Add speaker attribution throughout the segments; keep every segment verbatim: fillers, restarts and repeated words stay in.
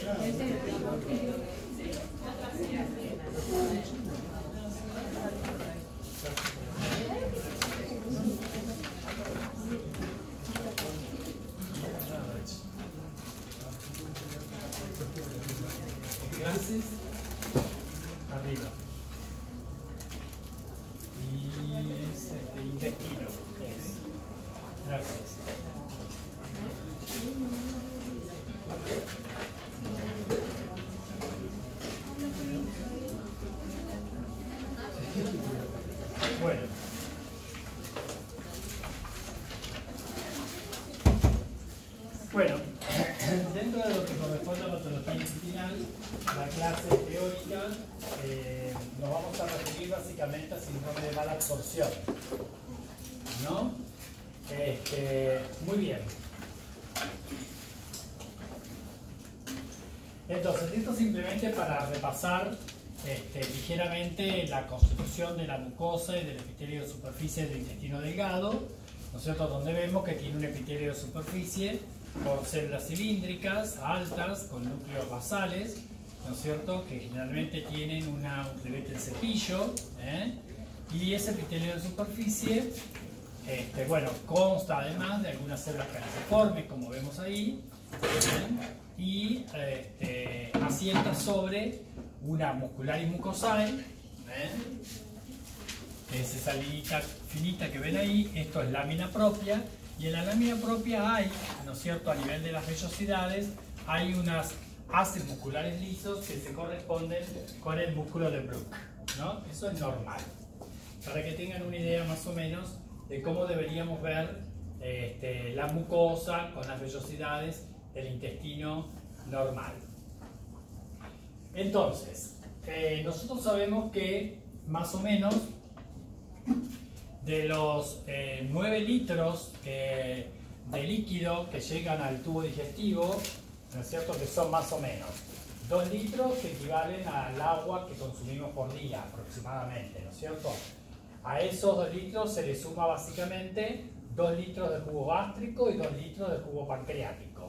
Speaker 1: Gracias. Arriba. Y es este, intestino. Es. Gracias. Bueno. Bueno, dentro de lo que corresponde a la patología intestinal, la clase teórica, eh, nos vamos a referir básicamente a síndrome de mala absorción, ¿no? Este, muy bien. Entonces, esto simplemente para repasar este, ligeramente la constitución de la mucosa y del epitelio de superficie del intestino delgado, ¿no es cierto? Donde vemos que tiene un epitelio de superficie por células cilíndricas, altas, con núcleos basales, ¿no es cierto? Que generalmente tienen una, un ribete en cepillo, ¿eh? Y ese epitelio de superficie, este, bueno, consta además de algunas células canexiformes, como vemos ahí, ¿eh? Y este, asienta sobre una muscularis mucosae, ¿eh? Es esa linita finita que ven ahí. Esto es lámina propia, y en la lámina propia hay, ¿no es cierto?, a nivel de las vellosidades, hay unas haces musculares lisos que se corresponden con el músculo de Brook, ¿no? Eso es normal, para que tengan una idea más o menos de cómo deberíamos ver este, la mucosa con las vellosidades del intestino normal. Entonces, eh, nosotros sabemos que más o menos de los eh, nueve litros que, de líquido que llegan al tubo digestivo, ¿no es cierto?, que son más o menos dos litros que equivalen al agua que consumimos por día aproximadamente, ¿no es cierto? A esos dos litros se le suma básicamente dos litros de jugo gástrico y dos litros de jugo pancreático.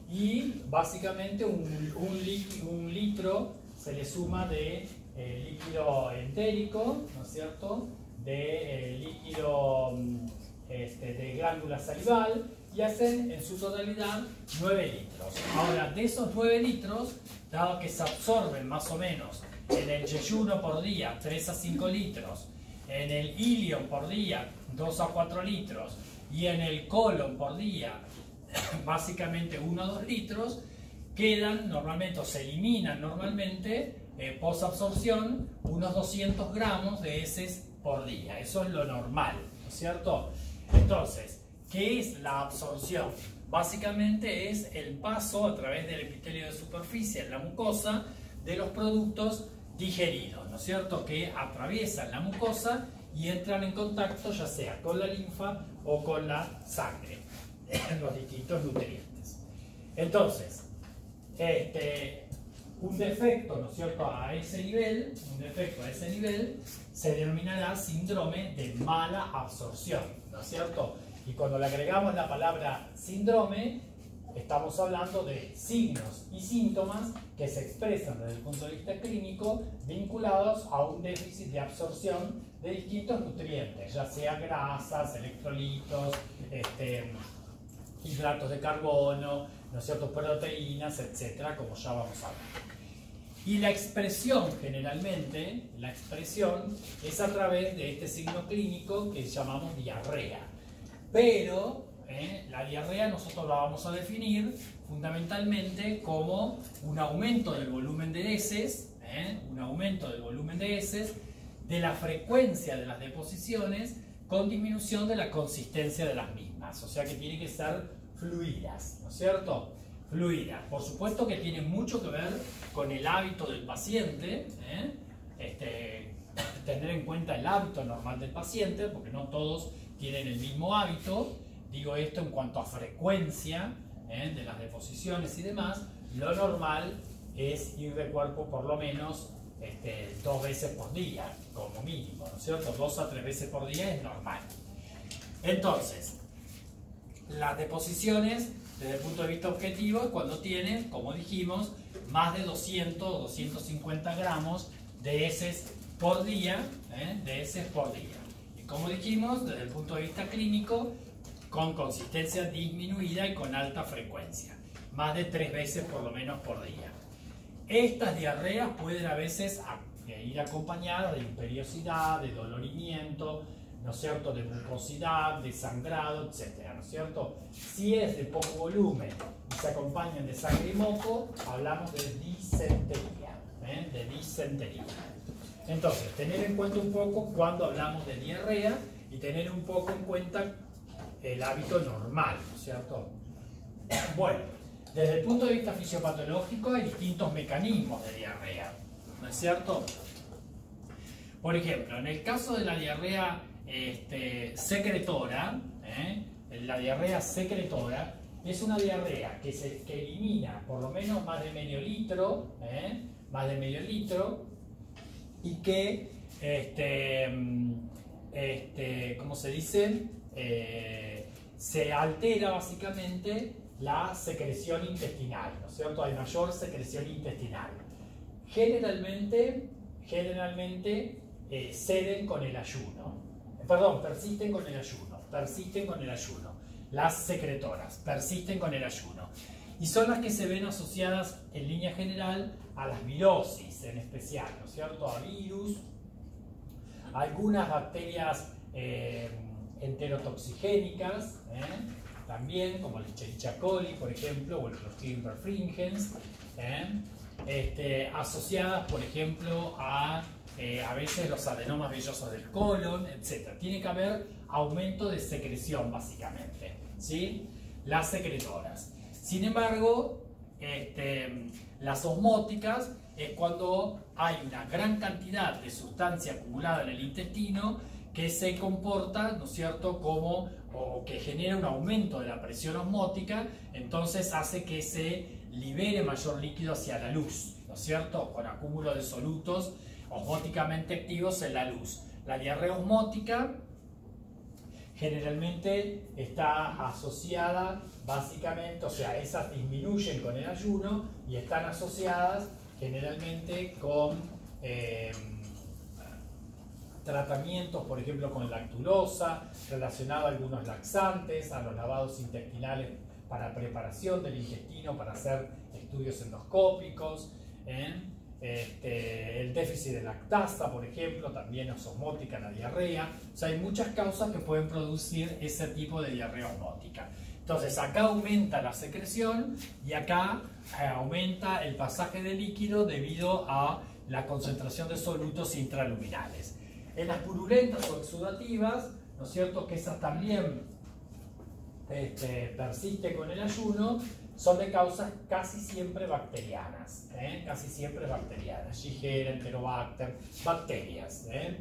Speaker 1: Y básicamente un, un, litro, un litro se le suma de eh, líquido entérico, ¿no es cierto?, de eh, líquido este, de glándula salival, y hacen en su totalidad nueve litros. Ahora, de esos nueve litros, dado que se absorben más o menos en el yeyuno por día tres a cinco litros, en el ilio por día dos a cuatro litros y en el colon por día básicamente uno a dos litros, quedan normalmente o se eliminan normalmente eh, posabsorción unos doscientos gramos de heces por día. Eso es lo normal, ¿no es cierto? Entonces, ¿qué es la absorción? Básicamente es el paso a través del epitelio de superficie en la mucosa de los productos digeridos, ¿no es cierto?, que atraviesan la mucosa y entran en contacto ya sea con la linfa o con la sangre, los distintos nutrientes. Entonces, este, un defecto, ¿no es cierto?, a ese nivel, un defecto a ese nivel se denominará síndrome de mala absorción, ¿no es cierto? Y cuando le agregamos la palabra síndrome, estamos hablando de signos y síntomas que se expresan desde el punto de vista clínico vinculados a un déficit de absorción de distintos nutrientes, ya sea grasas, electrolitos, este, hidratos de carbono, ¿no es cierto?, proteínas, etcétera, como ya vamos a ver. Y la expresión, generalmente, la expresión es a través de este signo clínico que llamamos diarrea. Pero eh, la diarrea nosotros la vamos a definir fundamentalmente como un aumento del volumen de heces, eh, un aumento del volumen de heces, de la frecuencia de las deposiciones con disminución de la consistencia de las mismas. O sea que tienen que ser fluidas, ¿no es cierto? Fluida. Por supuesto que tiene mucho que ver con el hábito del paciente, ¿eh? este, tener en cuenta el hábito normal del paciente, porque no todos tienen el mismo hábito. Digo esto en cuanto a frecuencia, ¿eh?, de las deposiciones y demás. Lo normal es ir de cuerpo por lo menos este, dos veces por día, como mínimo, ¿no es cierto? Dos a tres veces por día es normal. Entonces, las deposiciones desde el punto de vista objetivo, es cuando tiene, como dijimos, más de doscientos o doscientos cincuenta gramos de heces por día, ¿eh? de heces por día. Y como dijimos, desde el punto de vista clínico, con consistencia disminuida y con alta frecuencia, más de tres veces por lo menos por día. Estas diarreas pueden a veces ir acompañadas de imperiosidad, de dolorimiento, ¿no es cierto?, de mucosidad, de sangrado, etcétera, ¿no es cierto? Si es de poco volumen y se acompañan de sangre y moco, hablamos de disentería, ¿eh? de disentería. Entonces, tener en cuenta un poco cuando hablamos de diarrea y tener un poco en cuenta el hábito normal, ¿no es cierto? Bueno, desde el punto de vista fisiopatológico hay distintos mecanismos de diarrea, ¿no es cierto? Por ejemplo, en el caso de la diarrea este, secretora, ¿eh? la diarrea secretora es una diarrea que, se, que elimina por lo menos más de medio litro, ¿eh? más de medio litro, y que, este, este, ¿cómo se dice? Eh, se altera básicamente la secreción intestinal, ¿no es cierto? Hay mayor secreción intestinal. Generalmente, generalmente eh, ceden con el ayuno, perdón, persisten con el ayuno, persisten con el ayuno. Las secretoras persisten con el ayuno. Y son las que se ven asociadas en línea general a las virosis en especial, ¿no es cierto? A virus, algunas bacterias eh, enterotoxigénicas, ¿eh? también, como el Escherichia coli, por ejemplo, o el Clostridium perfringens, ¿eh? este, asociadas, por ejemplo, a eh, a veces los adenomas vellosos del colon, etcétera. Tiene que haber aumento de secreción, básicamente, ¿sí? Las secretoras. Sin embargo, este, las osmóticas es cuando hay una gran cantidad de sustancia acumulada en el intestino que se comporta, ¿no es cierto?, como, o que genera un aumento de la presión osmótica, entonces hace que se libere mayor líquido hacia la luz, ¿no es cierto?, con acúmulo de solutos osmóticamente activos en la luz. La diarrea osmótica generalmente está asociada básicamente, o sea, esas disminuyen con el ayuno y están asociadas generalmente con eh, tratamientos, por ejemplo, con lactulosa, relacionado a algunos laxantes, a los lavados intestinales para preparación del intestino, para hacer estudios endoscópicos, ¿eh? Este, el déficit de lactasa, por ejemplo, también es osmótica la diarrea. O sea, hay muchas causas que pueden producir ese tipo de diarrea osmótica. Entonces, acá aumenta la secreción y acá eh, aumenta el pasaje de líquido debido a la concentración de solutos intraluminales. En las purulentas o exudativas, ¿no es cierto?, que esas también este, persisten con el ayuno, son de causas casi siempre bacterianas, ¿eh? casi siempre bacterianas, Shigella, Enterobacter, bacterias. ¿eh?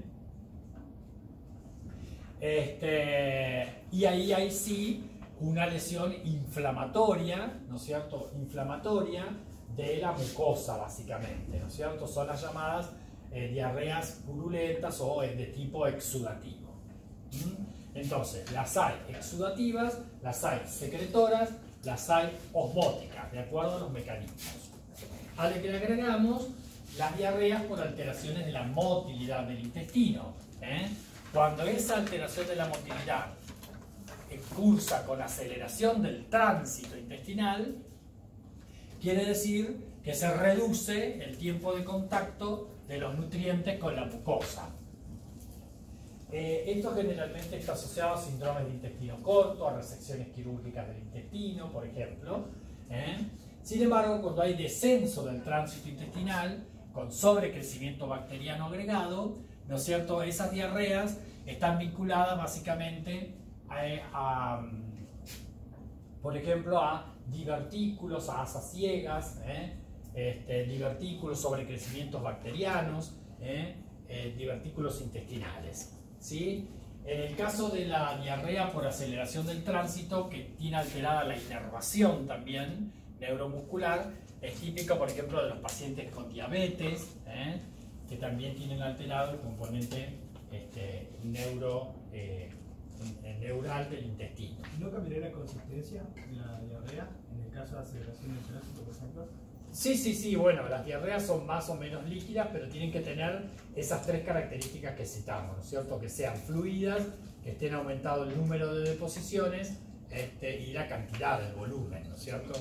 Speaker 1: Este, y ahí hay sí una lesión inflamatoria, ¿no es cierto?, inflamatoria de la mucosa básicamente, ¿no es cierto?, son las llamadas eh, diarreas purulentas o de tipo exudativo. ¿Mm? Entonces, las hay exudativas, las hay secretoras, las hay osmóticas, de acuerdo a los mecanismos. A lo que le agregamos las diarreas por alteraciones de la motilidad del intestino. ¿eh? Cuando esa alteración de la motilidad cursa con aceleración del tránsito intestinal, quiere decir que se reduce el tiempo de contacto de los nutrientes con la mucosa. Eh, esto generalmente está asociado a síndromes de intestino corto, a resecciones quirúrgicas del intestino, por ejemplo. ¿eh? Sin embargo, cuando hay descenso del tránsito intestinal, con sobrecrecimiento bacteriano agregado, ¿no es cierto?, esas diarreas están vinculadas básicamente a, a por ejemplo, a divertículos, a asas ciegas, ¿eh? este, divertículos, sobrecrecimientos bacterianos, ¿eh? Eh, divertículos intestinales. ¿Sí? En el caso de la diarrea por aceleración del tránsito, que tiene alterada la inervación también neuromuscular, es típico, por ejemplo, de los pacientes con diabetes, ¿eh? que también tienen alterado el componente este, neuro, eh, neural del intestino.
Speaker 2: ¿No cambiaría la consistencia de la diarrea en el caso de aceleración del tránsito, por ejemplo?
Speaker 1: Sí, sí, sí, bueno, las diarreas son más o menos líquidas, pero tienen que tener esas tres características que citamos, ¿no es cierto? Que sean fluidas, que estén aumentado el número de deposiciones este, y la cantidad, el volumen, ¿no es cierto?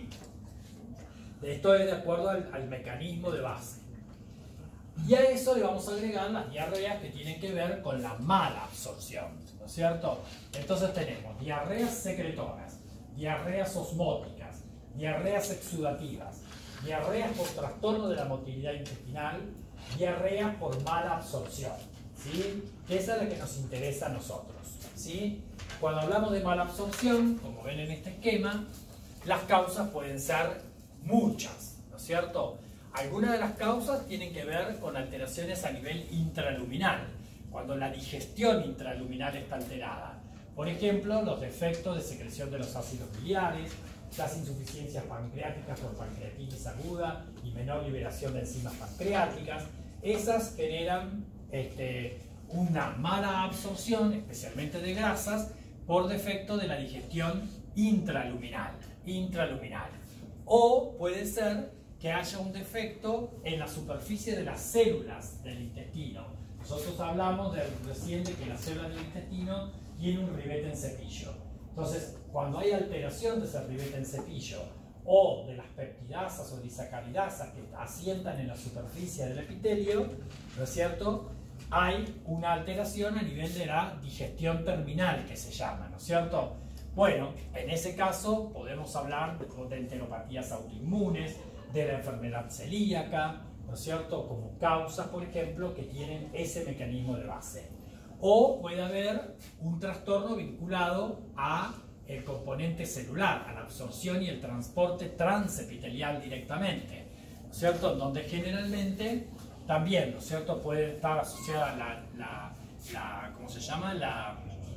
Speaker 1: Esto es de acuerdo al, al mecanismo de base. Y a eso le vamos a agregar las diarreas que tienen que ver con la mala absorción, ¿no es cierto? Entonces tenemos diarreas secretoras, diarreas osmóticas, diarreas exudativas, diarreas por trastorno de la motilidad intestinal, diarreas por mala absorción, ¿sí? Esa es la que nos interesa a nosotros, ¿sí? Cuando hablamos de mala absorción, como ven en este esquema, las causas pueden ser muchas, ¿no es cierto? Algunas de las causas tienen que ver con alteraciones a nivel intraluminal, cuando la digestión intraluminal está alterada. Por ejemplo, los defectos de secreción de los ácidos biliares, las insuficiencias pancreáticas por pancreatitis aguda y menor liberación de enzimas pancreáticas. Esas generan este, una mala absorción, especialmente de grasas, por defecto de la digestión intraluminal. intraluminal. O puede ser que haya un defecto en la superficie de las células del intestino. Nosotros hablamos de, recién de que las células del intestino tienen un ribete en cepillo. Entonces, cuando hay alteración de ese ribete en cepillo o de las peptidasas o disacaridasas que asientan en la superficie del epitelio, ¿no es cierto?, hay una alteración a nivel de la digestión terminal, que se llama, ¿no es cierto? Bueno, en ese caso podemos hablar de enteropatías autoinmunes, de la enfermedad celíaca, ¿no es cierto?, como causas, por ejemplo, que tienen ese mecanismo de base. O puede haber un trastorno vinculado a el componente celular, a la absorción y el transporte transepitelial directamente, ¿no es cierto?, donde generalmente también, ¿no es cierto?, puede estar asociada la, la, la ¿cómo se llama?, la,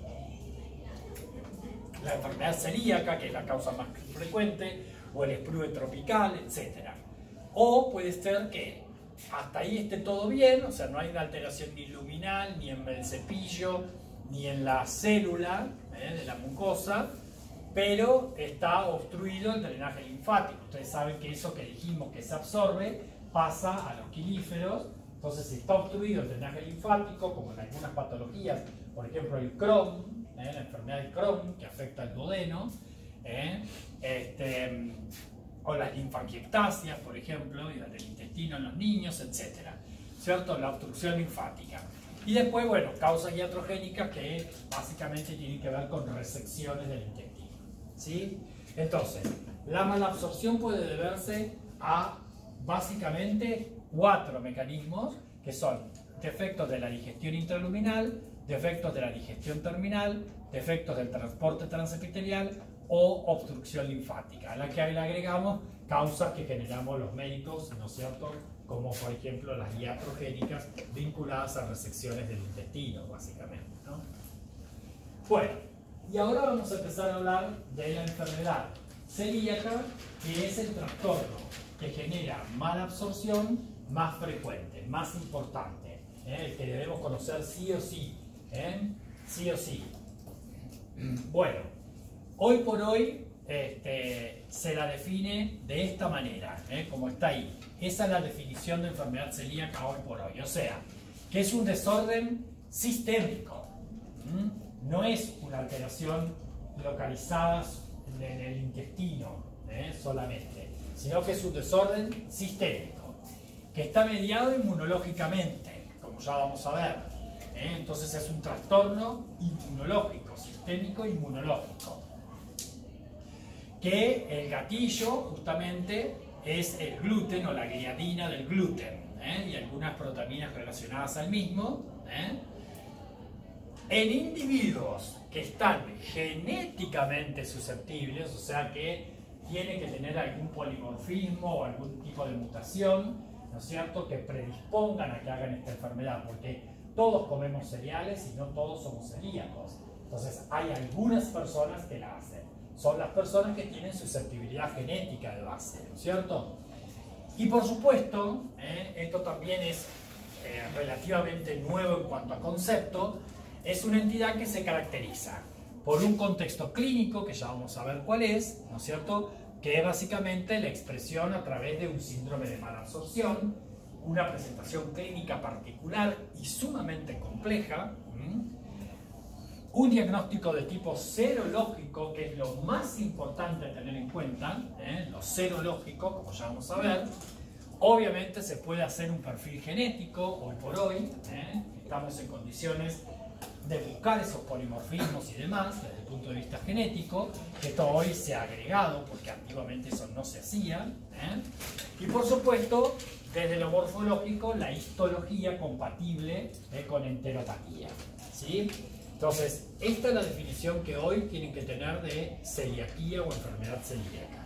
Speaker 1: la enfermedad celíaca, que es la causa más frecuente, o el sprue tropical, etcétera. O puede ser que hasta ahí esté todo bien, o sea, no hay una alteración ni luminal, ni en el cepillo, ni en la célula ¿eh? de la mucosa, pero está obstruido el drenaje linfático. Ustedes saben que eso que dijimos que se absorbe pasa a los quilíferos. Entonces, si está obstruido el drenaje linfático, como en algunas patologías, por ejemplo el Crohn, ¿eh? la enfermedad de Crohn, que afecta al duodeno, ¿eh? este, o las linfangiectasias, por ejemplo, y las del intestino en los niños, etcétera, ¿cierto? La obstrucción linfática. Y después, bueno, causas iatrogénicas que básicamente tienen que ver con resecciones del intestino, ¿sí? Entonces, la malabsorción puede deberse a básicamente cuatro mecanismos, que son defectos de la digestión intraluminal, defectos de la digestión terminal, defectos del transporte transepitelial o obstrucción linfática, a la que le agregamos causas que generamos los médicos, ¿no es cierto?, como por ejemplo las iatrogénicas vinculadas a resecciones del intestino, básicamente, ¿no? Bueno, y ahora vamos a empezar a hablar de la enfermedad celíaca, que es el trastorno que genera mala absorción más frecuente, más importante, ¿eh? el que debemos conocer sí o sí, ¿eh? sí o sí. Bueno, hoy por hoy este, se la define de esta manera, ¿eh? como está ahí. Esa es la definición de enfermedad celíaca hoy por hoy. O sea, que es un desorden sistémico. ¿Mm? No es una alteración localizada en el intestino ¿eh? solamente, sino que es un desorden sistémico, que está mediado inmunológicamente, como ya vamos a ver. ¿eh? Entonces es un trastorno inmunológico, sistémico inmunológico, que el gatillo justamente es el gluten o la gliadina del gluten ¿eh? y algunas proteínas relacionadas al mismo. ¿eh? En individuos que están genéticamente susceptibles, o sea que tienen que tener algún polimorfismo o algún tipo de mutación, ¿no es cierto?, que predispongan a que hagan esta enfermedad, porque todos comemos cereales y no todos somos celíacos. Entonces hay algunas personas que la hacen. Son las personas que tienen susceptibilidad genética de base, ¿no es cierto? Y por supuesto, ¿eh? esto también es eh, relativamente nuevo en cuanto a concepto, es una entidad que se caracteriza por un contexto clínico, que ya vamos a ver cuál es, ¿no es cierto?, que es básicamente la expresión a través de un síndrome de mala absorción, una presentación clínica particular y sumamente compleja, ¿m? Un diagnóstico de tipo serológico, que es lo más importante a tener en cuenta, ¿eh? Lo serológico, como ya vamos a ver. Obviamente se puede hacer un perfil genético, hoy por hoy, ¿eh? Estamos en condiciones de buscar esos polimorfismos y demás desde el punto de vista genético, que esto hoy se ha agregado porque antiguamente eso no se hacía, ¿eh? Y por supuesto desde lo morfológico la histología compatible, ¿eh? Con enteropatía, ¿sí? Entonces esta es la definición que hoy tienen que tener de celiaquía o enfermedad celíaca.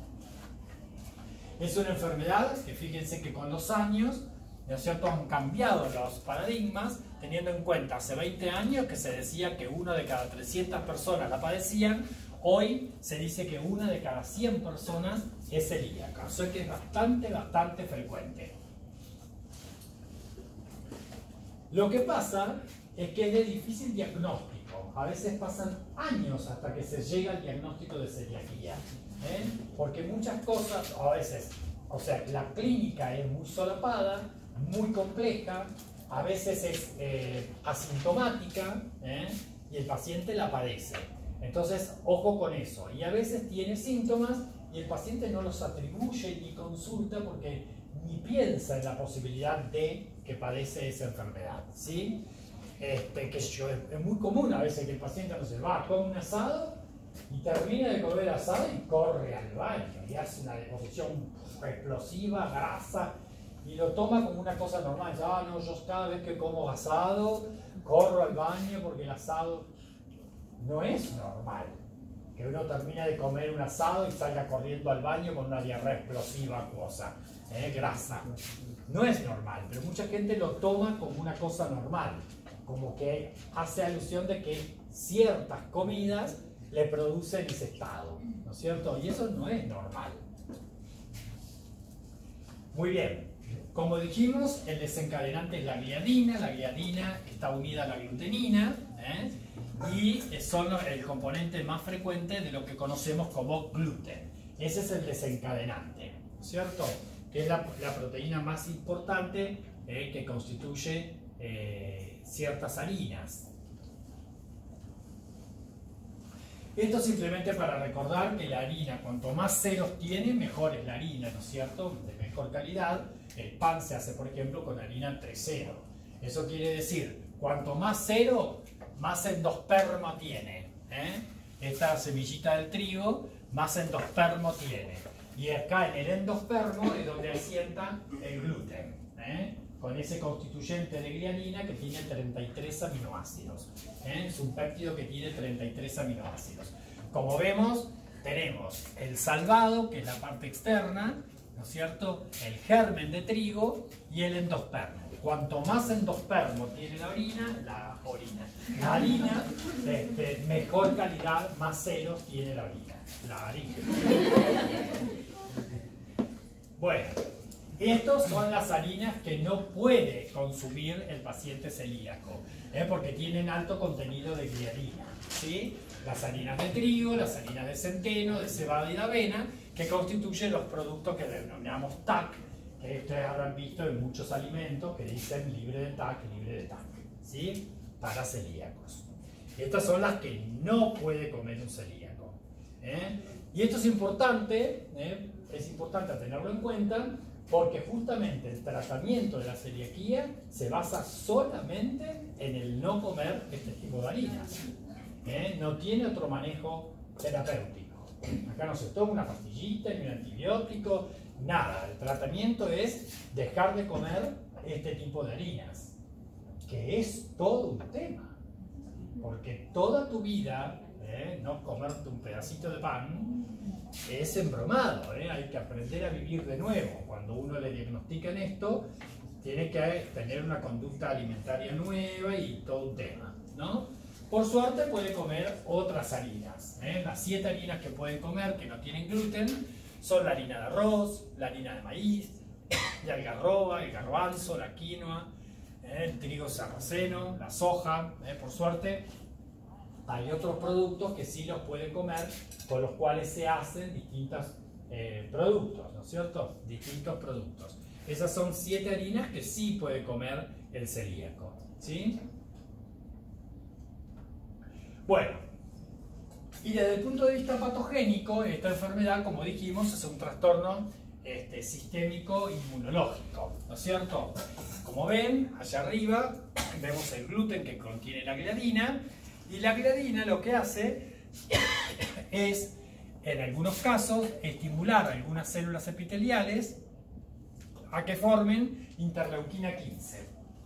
Speaker 1: Es una enfermedad que fíjense que con los años, ¿no es cierto?, han cambiado los paradigmas, teniendo en cuenta hace veinte años que se decía que uno de cada trescientas personas la padecían, hoy se dice que una de cada cien personas es celíaca, o sea que es bastante, bastante frecuente. Lo que pasa es que es de difícil diagnóstico, a veces pasan años hasta que se llega al diagnóstico de celiaquía, ¿eh? Porque muchas cosas, a veces, o sea, la clínica es muy solapada, muy compleja, a veces es eh, asintomática, ¿eh? Y el paciente la padece. Entonces, ojo con eso. Y a veces tiene síntomas y el paciente no los atribuye ni consulta porque ni piensa en la posibilidad de que padece esa enfermedad, ¿sí? Este, que yo, es muy común a veces que el paciente no se va, come un asado y termina de comer asado y corre al baño y hace una deposición explosiva, grasa, y lo toma como una cosa normal. Dice, ah, no, yo cada vez que como asado corro al baño porque el asado no es normal. Que uno termina de comer un asado y salga corriendo al baño con una diarrea explosiva acuosa, ¿eh? Grasa. No es normal, pero mucha gente lo toma como una cosa normal, como que hace alusión de que ciertas comidas le producen ese estado, ¿no es cierto? Y eso no es normal. Muy bien, como dijimos, el desencadenante es la gliadina, la gliadina está unida a la glutenina, ¿eh? Y son el componente más frecuente de lo que conocemos como gluten. Ese es el desencadenante, ¿no es cierto? Que es la, la proteína más importante eh, que constituye eh, ciertas harinas. Esto simplemente para recordar que la harina, cuanto más ceros tiene, mejor es la harina, ¿no es cierto? De mejor calidad. El pan se hace, por ejemplo, con harina tres cero. Eso quiere decir, cuanto más cero, más endospermo tiene, ¿eh? Esta semillita del trigo, más endospermo tiene. Y acá en el endospermo es donde asienta el gluten, ¿eh? Con ese constituyente de gliadina que tiene treinta y tres aminoácidos, ¿eh? Es un péptido que tiene treinta y tres aminoácidos. Como vemos, tenemos el salvado, que es la parte externa, ¿no es cierto?, el germen de trigo y el endospermo. Cuanto más endospermo tiene la orina, la orina, la harina, este, mejor calidad, más ceros tiene la orina, la harina. Bueno, estas son las harinas que no puede consumir el paciente celíaco, ¿eh? Porque tienen alto contenido de gliadina, ¿sí? Las harinas de trigo, las harinas de centeno, de cebada y de avena, que constituyen los productos que denominamos T A C, que ustedes habrán visto en muchos alimentos que dicen libre de T A C, libre de T A C, ¿sí? Para celíacos. Estas son las que no puede comer un celíaco, ¿eh? Y esto es importante, ¿eh? Es importante tenerlo en cuenta porque justamente el tratamiento de la celiaquía se basa solamente en el no comer este tipo de harinas, ¿eh? No tiene otro manejo terapéutico. Acá no se toma una pastillita ni un antibiótico, nada. El tratamiento es dejar de comer este tipo de harinas, que es todo un tema, porque toda tu vida, ¿eh? No comerte un pedacito de pan es embromado, ¿eh? Hay que aprender a vivir de nuevo. Cuando uno le diagnostican esto, tiene que tener una conducta alimentaria nueva y todo un tema, ¿no? Por suerte puede comer otras harinas, ¿eh? Las siete harinas que pueden comer que no tienen gluten son la harina de arroz, la harina de maíz, la algarroba, el garbanzo, la quinoa, ¿eh? El trigo sarraceno, la soja, ¿eh? Por suerte hay otros productos que sí los pueden comer, con los cuales se hacen distintos eh, productos, ¿no es cierto? Distintos productos. Esas son siete harinas que sí puede comer el celíaco, ¿sí? Bueno, y desde el punto de vista patogénico, esta enfermedad, como dijimos, es un trastorno este, sistémico inmunológico, ¿no es cierto? Como ven, allá arriba vemos el gluten que contiene la gliadina, y la gliadina lo que hace es, en algunos casos, estimular algunas células epiteliales a que formen interleuquina quince.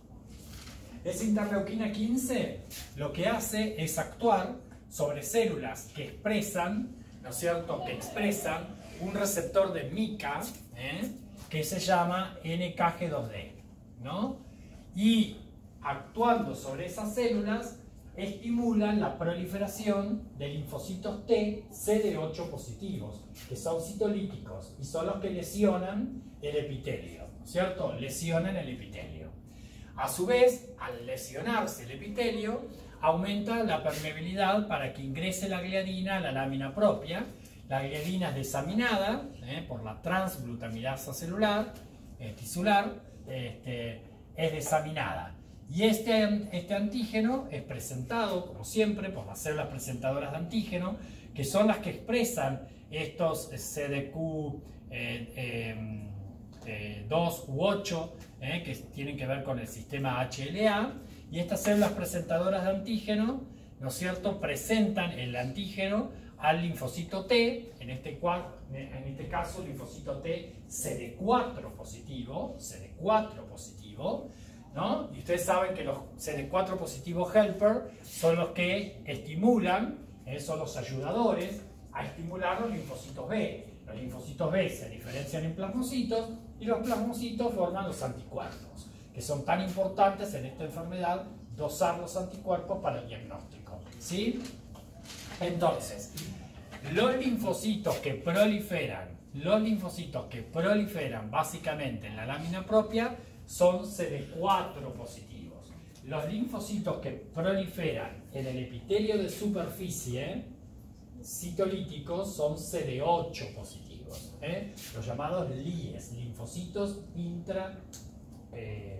Speaker 1: Esa interleuquina quince lo que hace es actuar sobre células que expresan, ¿no es cierto?, que expresan un receptor de mica, ¿eh? que se llama N K G dos D, ¿no? Y actuando sobre esas células, estimulan la proliferación de linfocitos T C D ocho positivos, que son citolíticos y son los que lesionan el epitelio, ¿no es cierto? Lesionan el epitelio. A su vez, al lesionarse el epitelio, aumenta la permeabilidad para que ingrese la gliadina a la lámina propia. La gliadina es desaminada ¿eh? por la transglutaminasa celular, eh, tisular, este, es desaminada. Y este, este antígeno es presentado, como siempre, por las células presentadoras de antígeno, que son las que expresan estos C D Q eh, eh, eh, dos u ocho, eh, que tienen que ver con el sistema H L A. Y estas células presentadoras de antígeno, ¿no es cierto?, presentan el antígeno al linfocito T, en este, en este caso linfocito T C D cuatro positivo, C D cuatro positivo, ¿no? Y ustedes saben que los C D cuatro positivo helper son los que estimulan, eh, son los ayudadores a estimular los linfocitos B. Los linfocitos B se diferencian en plasmocitos y los plasmocitos forman los anticuerpos, que son tan importantes en esta enfermedad, dosar los anticuerpos para el diagnóstico, ¿sí? Entonces, los linfocitos que proliferan, los linfocitos que proliferan básicamente en la lámina propia son C D cuatro positivos. Los linfocitos que proliferan en el epitelio de superficie citolíticos son C D ocho positivos, ¿eh? Los llamados L I Es, linfocitos intra eh,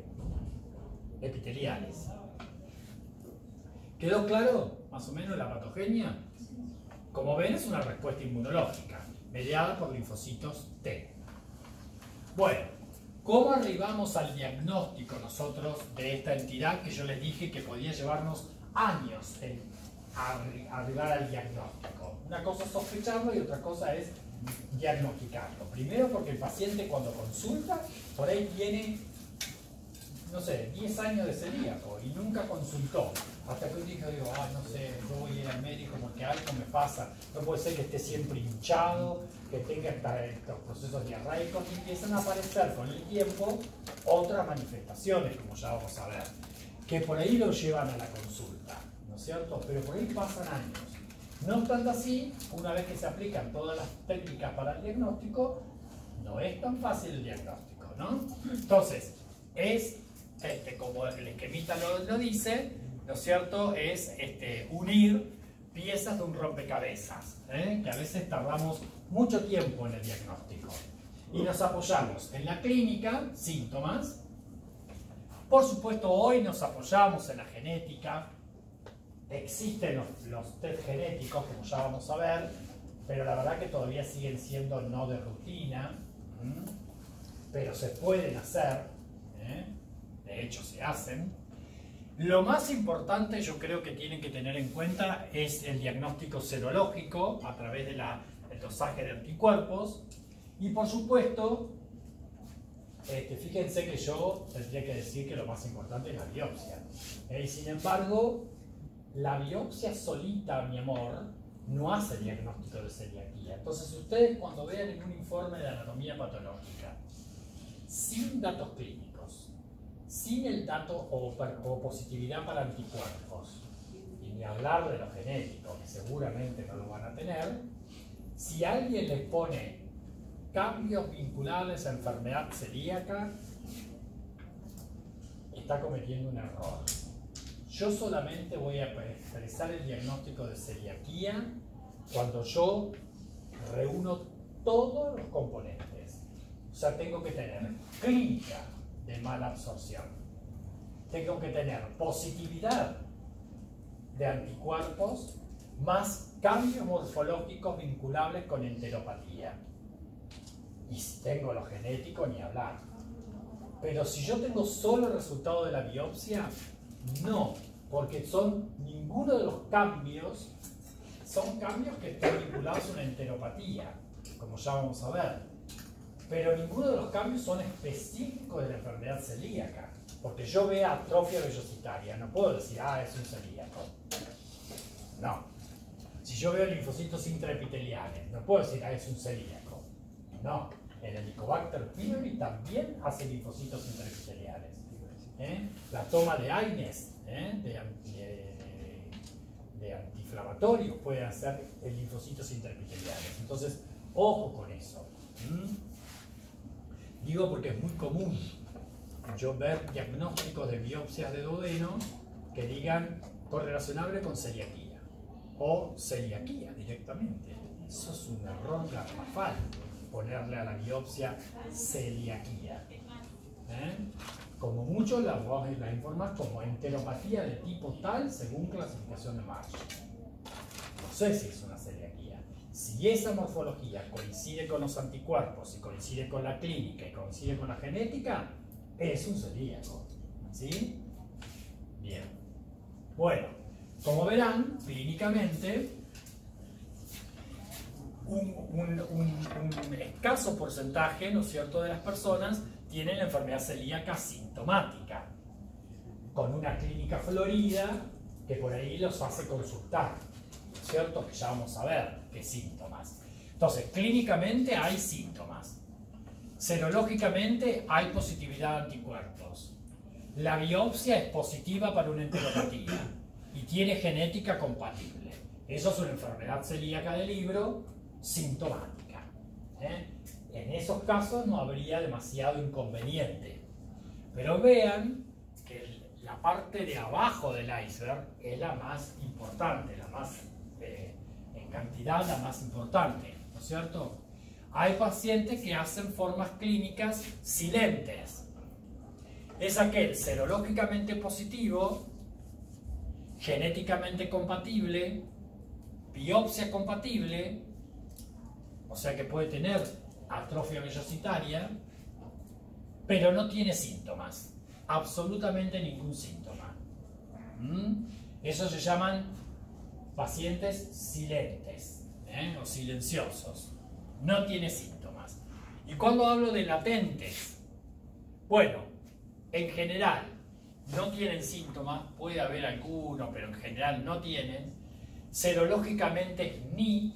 Speaker 1: epiteliales. ¿Quedó claro más o menos la patogenia? Como ven, es una respuesta inmunológica mediada por linfocitos T. Bueno, ¿cómo arribamos al diagnóstico nosotros de esta entidad que yo les dije que podía llevarnos años en arribar al diagnóstico? Una cosa es sospecharlo y otra cosa es diagnosticarlo. Primero porque el paciente cuando consulta, por ahí tiene, no sé, diez años de celíaco y nunca consultó. Hasta que un día digo, ah, no sé, yo voy a ir al médico porque algo me pasa. No puede ser que esté siempre hinchado, que tenga estos procesos diarreicos, y empiezan a aparecer con el tiempo otras manifestaciones, como ya vamos a ver, que por ahí lo llevan a la consulta, ¿no es cierto? Pero por ahí pasan años. No obstante así, una vez que se aplican todas las técnicas para el diagnóstico, no es tan fácil el diagnóstico, ¿no? Entonces, es, este, como el esquemita lo, lo dice, ¿no es cierto?, es este, unir piezas de un rompecabezas, ¿eh? que a veces tardamos mucho tiempo en el diagnóstico. Y nos apoyamos en la clínica, síntomas. Por supuesto, hoy nos apoyamos en la genética. Existen los, los test genéticos, como ya vamos a ver, pero la verdad que todavía siguen siendo no de rutina, ¿m? pero se pueden hacer, ¿eh? de hecho se hacen. Lo más importante yo creo que tienen que tener en cuenta es el diagnóstico serológico a través del dosaje de anticuerpos y por supuesto, este, fíjense que yo tendría que decir que lo más importante es la biopsia. ¿eh? Y sin embargo, la biopsia solita, mi amor, no hace diagnóstico de celiaquía. Entonces ustedes cuando vean en un informe de anatomía patológica, sin datos clínicos, sin el dato o, o positividad para anticuerpos, y ni hablar de lo genético, que seguramente no lo van a tener, si alguien les pone cambios vinculados a enfermedad celíaca, está cometiendo un error. Yo solamente voy a expresar el diagnóstico de celiaquía cuando yo reúno todos los componentes. O sea, tengo que tener clínica de mala absorción. Tengo que tener positividad de anticuerpos más cambios morfológicos vinculables con enteropatía. Y si tengo lo genético, ni hablar. Pero si yo tengo solo el resultado de la biopsia, no, porque son ninguno de los cambios son cambios que están vinculados a una enteropatía, como ya vamos a ver. Pero ninguno de los cambios son específicos de la enfermedad celíaca. Porque yo veo atrofia vellositaria, no puedo decir, ah, es un celíaco. No. Si yo veo linfocitos intraepiteliales, no puedo decir, ah, es un celíaco. No. El Helicobacter pylori también hace linfocitos intraepiteliales. ¿Eh? La toma de AINES, ¿eh? de, de, de antiinflamatorios, puede hacer linfocitos intraepiteliales. Entonces, ojo con eso. ¿Mm? Digo porque es muy común yo ver diagnósticos de biopsias de duodeno que digan correlacionable con celiaquía o celiaquía directamente. Eso es un error garrafal, ponerle a la biopsia celiaquía. ¿Eh? Como mucho la vamos a informar como enteropatía de tipo tal según clasificación de Marshall. No sé si es una celiaquía. Si esa morfología coincide con los anticuerpos y coincide con la clínica y coincide con la genética, es un celíaco. ¿Sí? Bien. Bueno, como verán, clínicamente, un, un, un, un escaso porcentaje, ¿no es cierto?, de las personas tienen la enfermedad celíaca sintomática, con una clínica florida que por ahí los hace consultar, ¿no es cierto?, que ya vamos a ver qué síntomas. Entonces, clínicamente hay síntomas. Serológicamente hay positividad de anticuerpos. La biopsia es positiva para una enteropatía y tiene genética compatible. Eso es una enfermedad celíaca de libro sintomática. ¿Eh? En esos casos no habría demasiado inconveniente. Pero vean que la parte de abajo del iceberg es la más importante, la más, eh, en cantidad, la más importante, ¿no es cierto? Hay pacientes que hacen formas clínicas silentes. Es aquel serológicamente positivo, genéticamente compatible, biopsia compatible, o sea que puede tener atrofia vellositaria, pero no tiene síntomas, absolutamente ningún síntoma. ¿Mm? Eso se llaman pacientes silentes, ¿eh? o silenciosos. No tiene síntomas. Y cuando hablo de latentes, bueno, en general no tienen síntomas, puede haber algunos, pero en general no tienen. Serológicamente ni,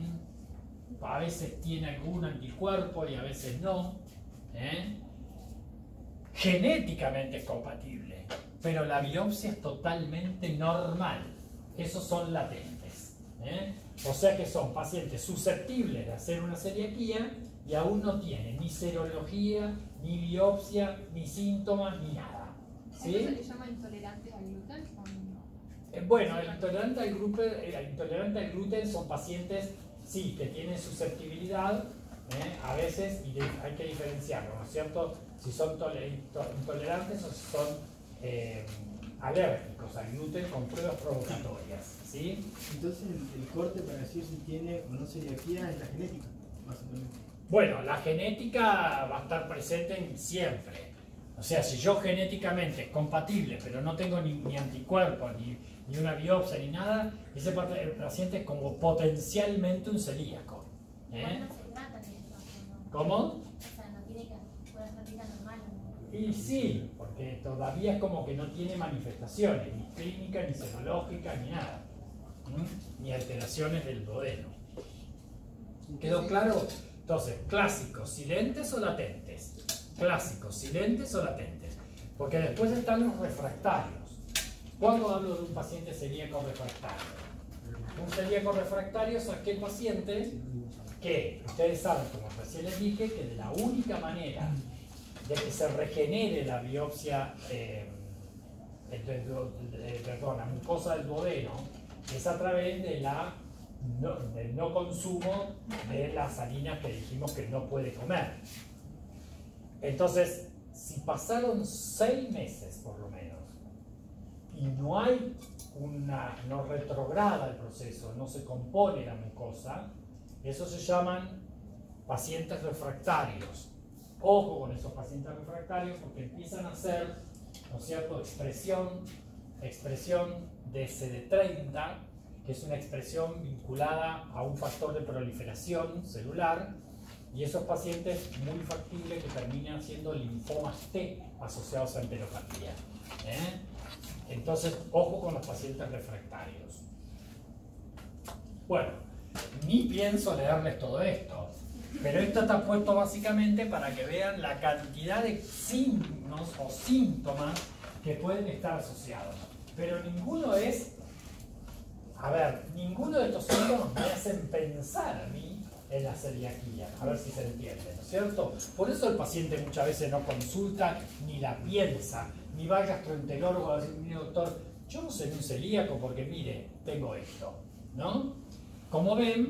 Speaker 1: a veces tiene algún anticuerpo y a veces no. ¿eh? Genéticamente es compatible, pero la biopsia es totalmente normal. Esos son latentes. ¿eh? O sea que son pacientes susceptibles de hacer una celiaquía y aún no tienen ni serología, ni biopsia, ni síntomas, ni nada. ¿Sí?
Speaker 3: ¿Eso se le llama intolerantes al gluten o no?
Speaker 1: Eh, bueno, el intolerante al gluten, el intolerante al gluten son pacientes, sí, que tienen susceptibilidad, ¿eh? a veces, y de, hay que diferenciarlo, ¿no es cierto? Si son intolerantes o si son eh, alérgicos al gluten con pruebas provocatorias. ¿Sí?
Speaker 2: Entonces el, el corte para decir si tiene o no celiaquía es la genética, básicamente.
Speaker 1: Bueno, la genética va a estar presente en siempre. O sea, si yo genéticamente es compatible, pero no tengo ni, ni anticuerpos, ni, ni una biopsia, ni nada, ese paciente es como potencialmente un celíaco. ¿eh?
Speaker 4: No se trata de eso, ¿no?
Speaker 1: ¿Cómo?
Speaker 4: O sea, no tiene que puede ser vida normal. ¿no?
Speaker 1: Y sí, porque todavía es como que no tiene manifestaciones, ni clínicas, ni serológicas, ni nada. ¿Mm? Ni alteraciones del duodeno. ¿Quedó claro? Entonces, clásicos, silentes o latentes. Clásicos, silentes o latentes. Porque después están los refractarios. ¿Cuándo hablo de un paciente celíaco refractario? Un celíaco refractario es aquel paciente que, ustedes saben, como recién les dije, que de la única manera de que se regenere la biopsia, eh, de, de, de, perdón, la mucosa del duodeno, es a través de la no, del no consumo de las harinas que dijimos que no puede comer. Entonces, si pasaron seis meses por lo menos y no hay una, no retrograda el proceso, no se compone la mucosa, eso se llaman pacientes refractarios. Ojo con esos pacientes refractarios porque empiezan a hacer, ¿no es cierto?, expresión, expresión de C D treinta, que es una expresión vinculada a un factor de proliferación celular, y esos pacientes muy factibles que terminan siendo linfomas T asociados a enteropatía. ¿eh? Entonces, ojo con los pacientes refractarios. Bueno, ni pienso leerles todo esto, pero esto está puesto básicamente para que vean la cantidad de signos o síntomas que pueden estar asociados. Pero ninguno es, a ver, ninguno de estos síntomas me hacen pensar a mí en la celiaquía, a ver si se entiende, ¿no es cierto? Por eso el paciente muchas veces no consulta, ni la piensa, ni va al gastroenterólogo a decir, mire doctor, yo no soy un celíaco porque mire, tengo esto, ¿no? Como ven,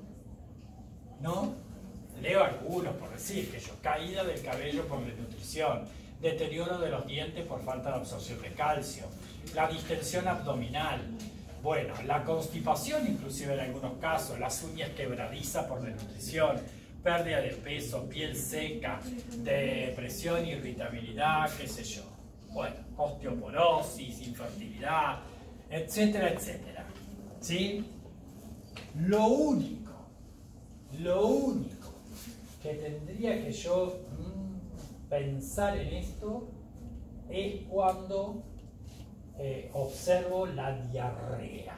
Speaker 1: ¿no? Leo algunos por decir que yo, caída del cabello por desnutrición, deterioro de los dientes por falta de absorción de calcio, la distensión abdominal, bueno, la constipación inclusive en algunos casos, las uñas quebradizas por desnutrición, pérdida de peso, piel seca, depresión, irritabilidad, qué sé yo. Bueno, osteoporosis, infertilidad, etcétera, etcétera. ¿Sí? Lo único, lo único que tendría que yo mmm, pensar en esto es cuando eh, observo la diarrea.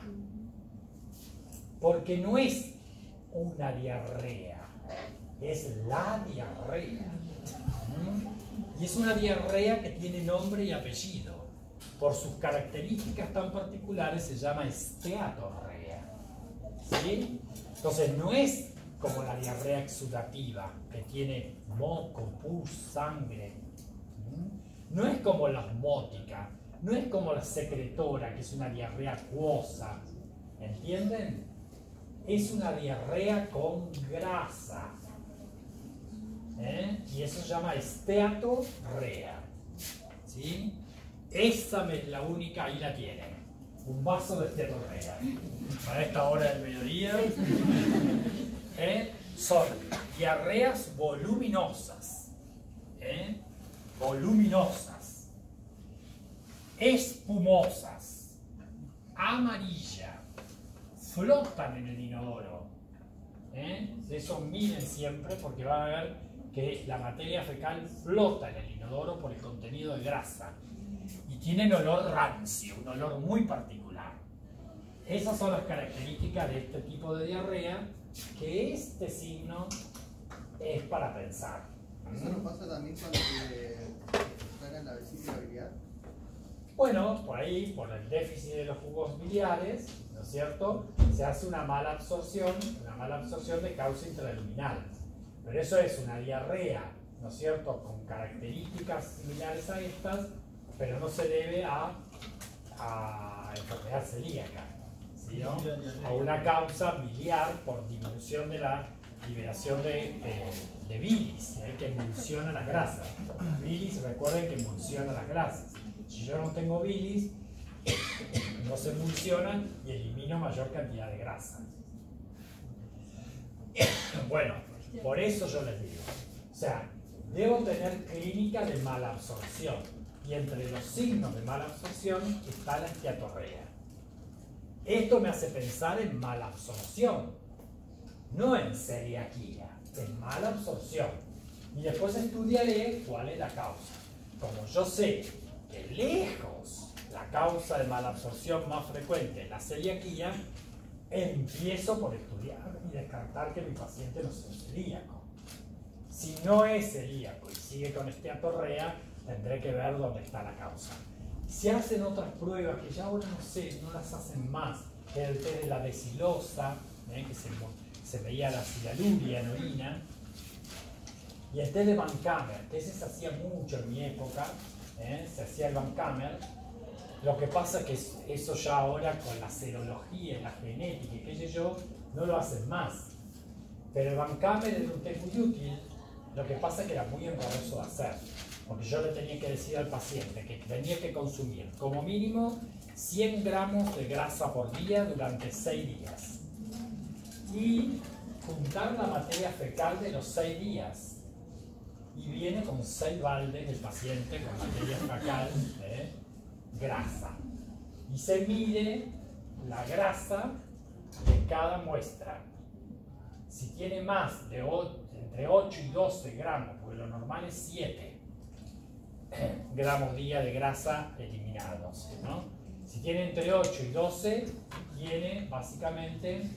Speaker 1: Porque no es una diarrea, es la diarrea. ¿Mm? Y es una diarrea que tiene nombre y apellido. Por sus características tan particulares se llama esteatorrea. ¿Sí? Entonces no es como la diarrea exudativa, que tiene moco, pus, sangre. ¿Mm? No es como la osmótica, no es como la secretora, que es una diarrea acuosa. ¿Entienden? Es una diarrea con grasa. ¿Eh? Y eso se llama esteatorrea. ¿Sí? Esa es la única, ahí la tienen. Un vaso de esteatorrea. Para esta hora del mediodía. ¿Eh? Son diarreas voluminosas. ¿Eh? Voluminosas. Espumosas. Amarilla. Flotan en el inodoro. ¿Eh? Eso miren siempre porque van a ver que la materia fecal flota en el inodoro por el contenido de grasa y tienen olor rancio, un olor muy particular. Esas son las características de este tipo de diarrea, que este signo es para pensar.
Speaker 5: ¿Eso nos pasa también cuando se saca la vesícula biliar?
Speaker 1: Bueno, por ahí, por el déficit de los jugos biliares, ¿no es cierto?, se hace una mala absorción, una mala absorción de causa intraluminal. Pero eso es una diarrea, ¿no es cierto?, con características similares a estas, pero no se debe a, a enfermedad celíaca, ¿sí, no? A una causa biliar por disminución de la liberación de, de, de bilis, ¿eh? Que emulsiona las grasas. Bilis, recuerden que emulsiona las grasas. Si yo no tengo bilis, no se emulsionan y elimino mayor cantidad de grasa. Bueno, por eso yo les digo, o sea, debo tener clínica de mala absorción, y entre los signos de mala absorción está la esteatorrea. Esto me hace pensar en mala absorción, no en celiaquía, en mala absorción. Y después estudiaré cuál es la causa. Como yo sé que lejos la causa de mala absorción más frecuente es la celiaquía, empiezo por estudiar y descartar que mi paciente no sea celíaco. Si no es celíaco y sigue con esteatorrea, tendré que ver dónde está la causa. Se hacen otras pruebas que ya ahora no sé, no las hacen más, que es el test de la decilosa, ¿eh? que se, se veía la silaluria en orina, Y el test de Vancomycin, que ese se hacía mucho en mi época, ¿eh? Se hacía el Vancomycin. Lo que pasa es que eso ya ahora con la serología, la genética y qué sé yo, no lo hacen más. Pero el Vancomycin era un test muy útil, lo que pasa es que era muy engorroso de hacer. Porque yo le tenía que decir al paciente que tenía que consumir como mínimo cien gramos de grasa por día durante seis días. Y juntar la materia fecal de los seis días. Y viene con seis baldes el paciente con materia fecal de grasa. Y se mide la grasa de cada muestra. Si tiene más de entre ocho y doce gramos, porque lo normal es siete gramos día de grasa eliminados, ¿no? Si tiene entre ocho y doce, tiene básicamente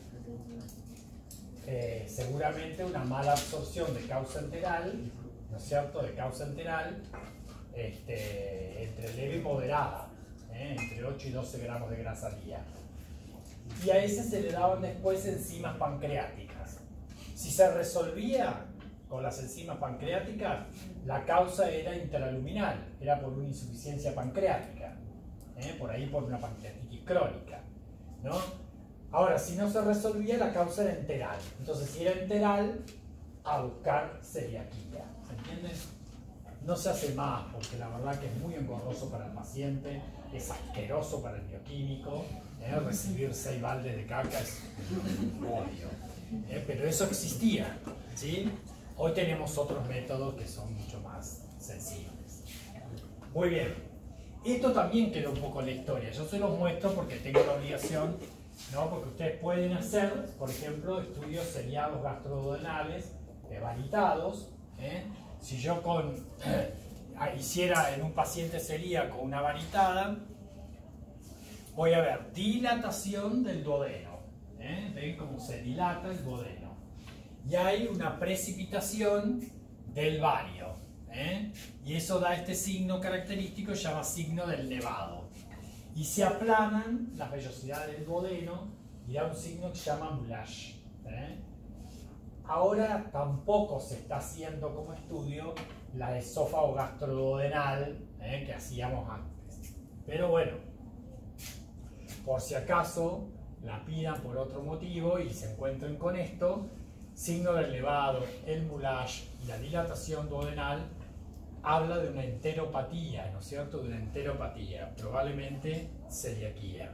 Speaker 1: eh, seguramente una mala absorción de causa enteral, ¿no es cierto? De causa enteral este, entre leve y moderada, ¿eh? Entre ocho y doce gramos de grasa al día. Y a ese se le daban después enzimas pancreáticas. Si se resolvía con las enzimas pancreáticas, la causa era intraluminal, era por una insuficiencia pancreática, ¿eh? Por ahí por una pancreatitis crónica, ¿no? Ahora, si no se resolvía, la causa era enteral. Entonces, si era enteral, a buscar celiaquía, ¿se entiende? No se hace más, porque la verdad que es muy engorroso para el paciente, es asqueroso para el bioquímico, ¿eh? Recibir seis baldes de caca es un odio, ¿eh? Pero eso existía, ¿sí? Hoy tenemos otros métodos que son mucho más sensibles. Muy bien. Esto también quedó un poco en la historia. Yo se los muestro porque tengo la obligación, ¿no? Porque ustedes pueden hacer, por ejemplo, estudios seriados gastroduodenales, eh, varitados, ¿eh? Si yo con, eh, hiciera en un paciente celíaco una varitada, voy a ver dilatación del duodeno. ¿Eh? ¿Ven cómo se dilata el duodeno? Y hay una precipitación del bario, ¿eh? Y eso da este signo característico, se llama signo del nevado. Y se aplanan las vellosidades del duodeno y da un signo que se llama moulage, ¿eh? Ahora tampoco se está haciendo como estudio la esófago gastroduodenal, ¿eh? Que hacíamos antes. Pero bueno, por si acaso la pidan por otro motivo y se encuentren con esto, signo del nevado, el moulage y la dilatación duodenal habla de una enteropatía, ¿no es cierto? De una enteropatía, probablemente celiaquía.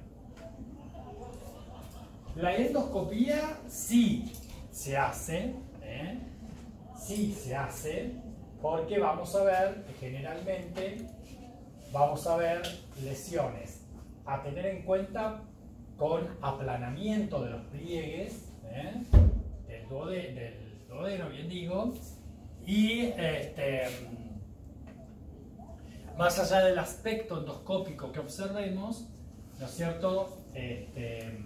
Speaker 1: La endoscopía sí se hace, ¿eh? Sí se hace, porque vamos a ver que generalmente vamos a ver lesiones a tener en cuenta con aplanamiento de los pliegues, ¿eh? del, duode, del duodeno, bien digo, y este, más allá del aspecto endoscópico que observemos, ¿no es cierto? Este,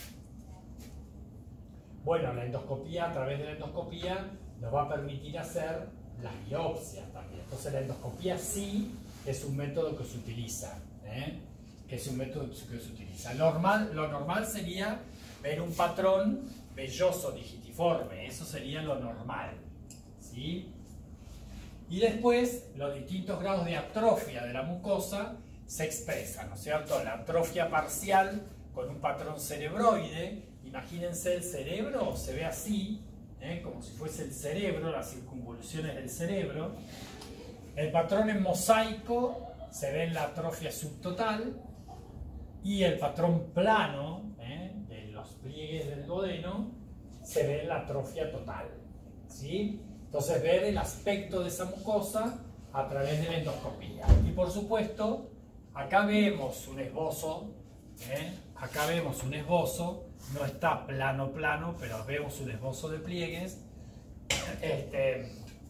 Speaker 1: bueno, la endoscopía, a través de la endoscopía, nos va a permitir hacer las biopsias también. Entonces la endoscopía sí es un método que se utiliza, ¿eh? que es un método que se utiliza. Lo normal, lo normal sería ver un patrón velloso digitiforme, eso sería lo normal, ¿sí? Y después los distintos grados de atrofia de la mucosa se expresan, ¿no es cierto? La atrofia parcial con un patrón cerebroide, imagínense el cerebro, se ve así, ¿eh? como si fuese el cerebro, las circunvoluciones del cerebro. El patrón en mosaico se ve en la atrofia subtotal, y el patrón plano, ¿eh? de los pliegues del duodeno se ve en la atrofia total, ¿sí? Entonces ver el aspecto de esa mucosa a través de la endoscopía. Y por supuesto, acá vemos un esbozo, ¿eh? acá vemos un esbozo, no está plano plano, pero vemos un esbozo de pliegues. Este,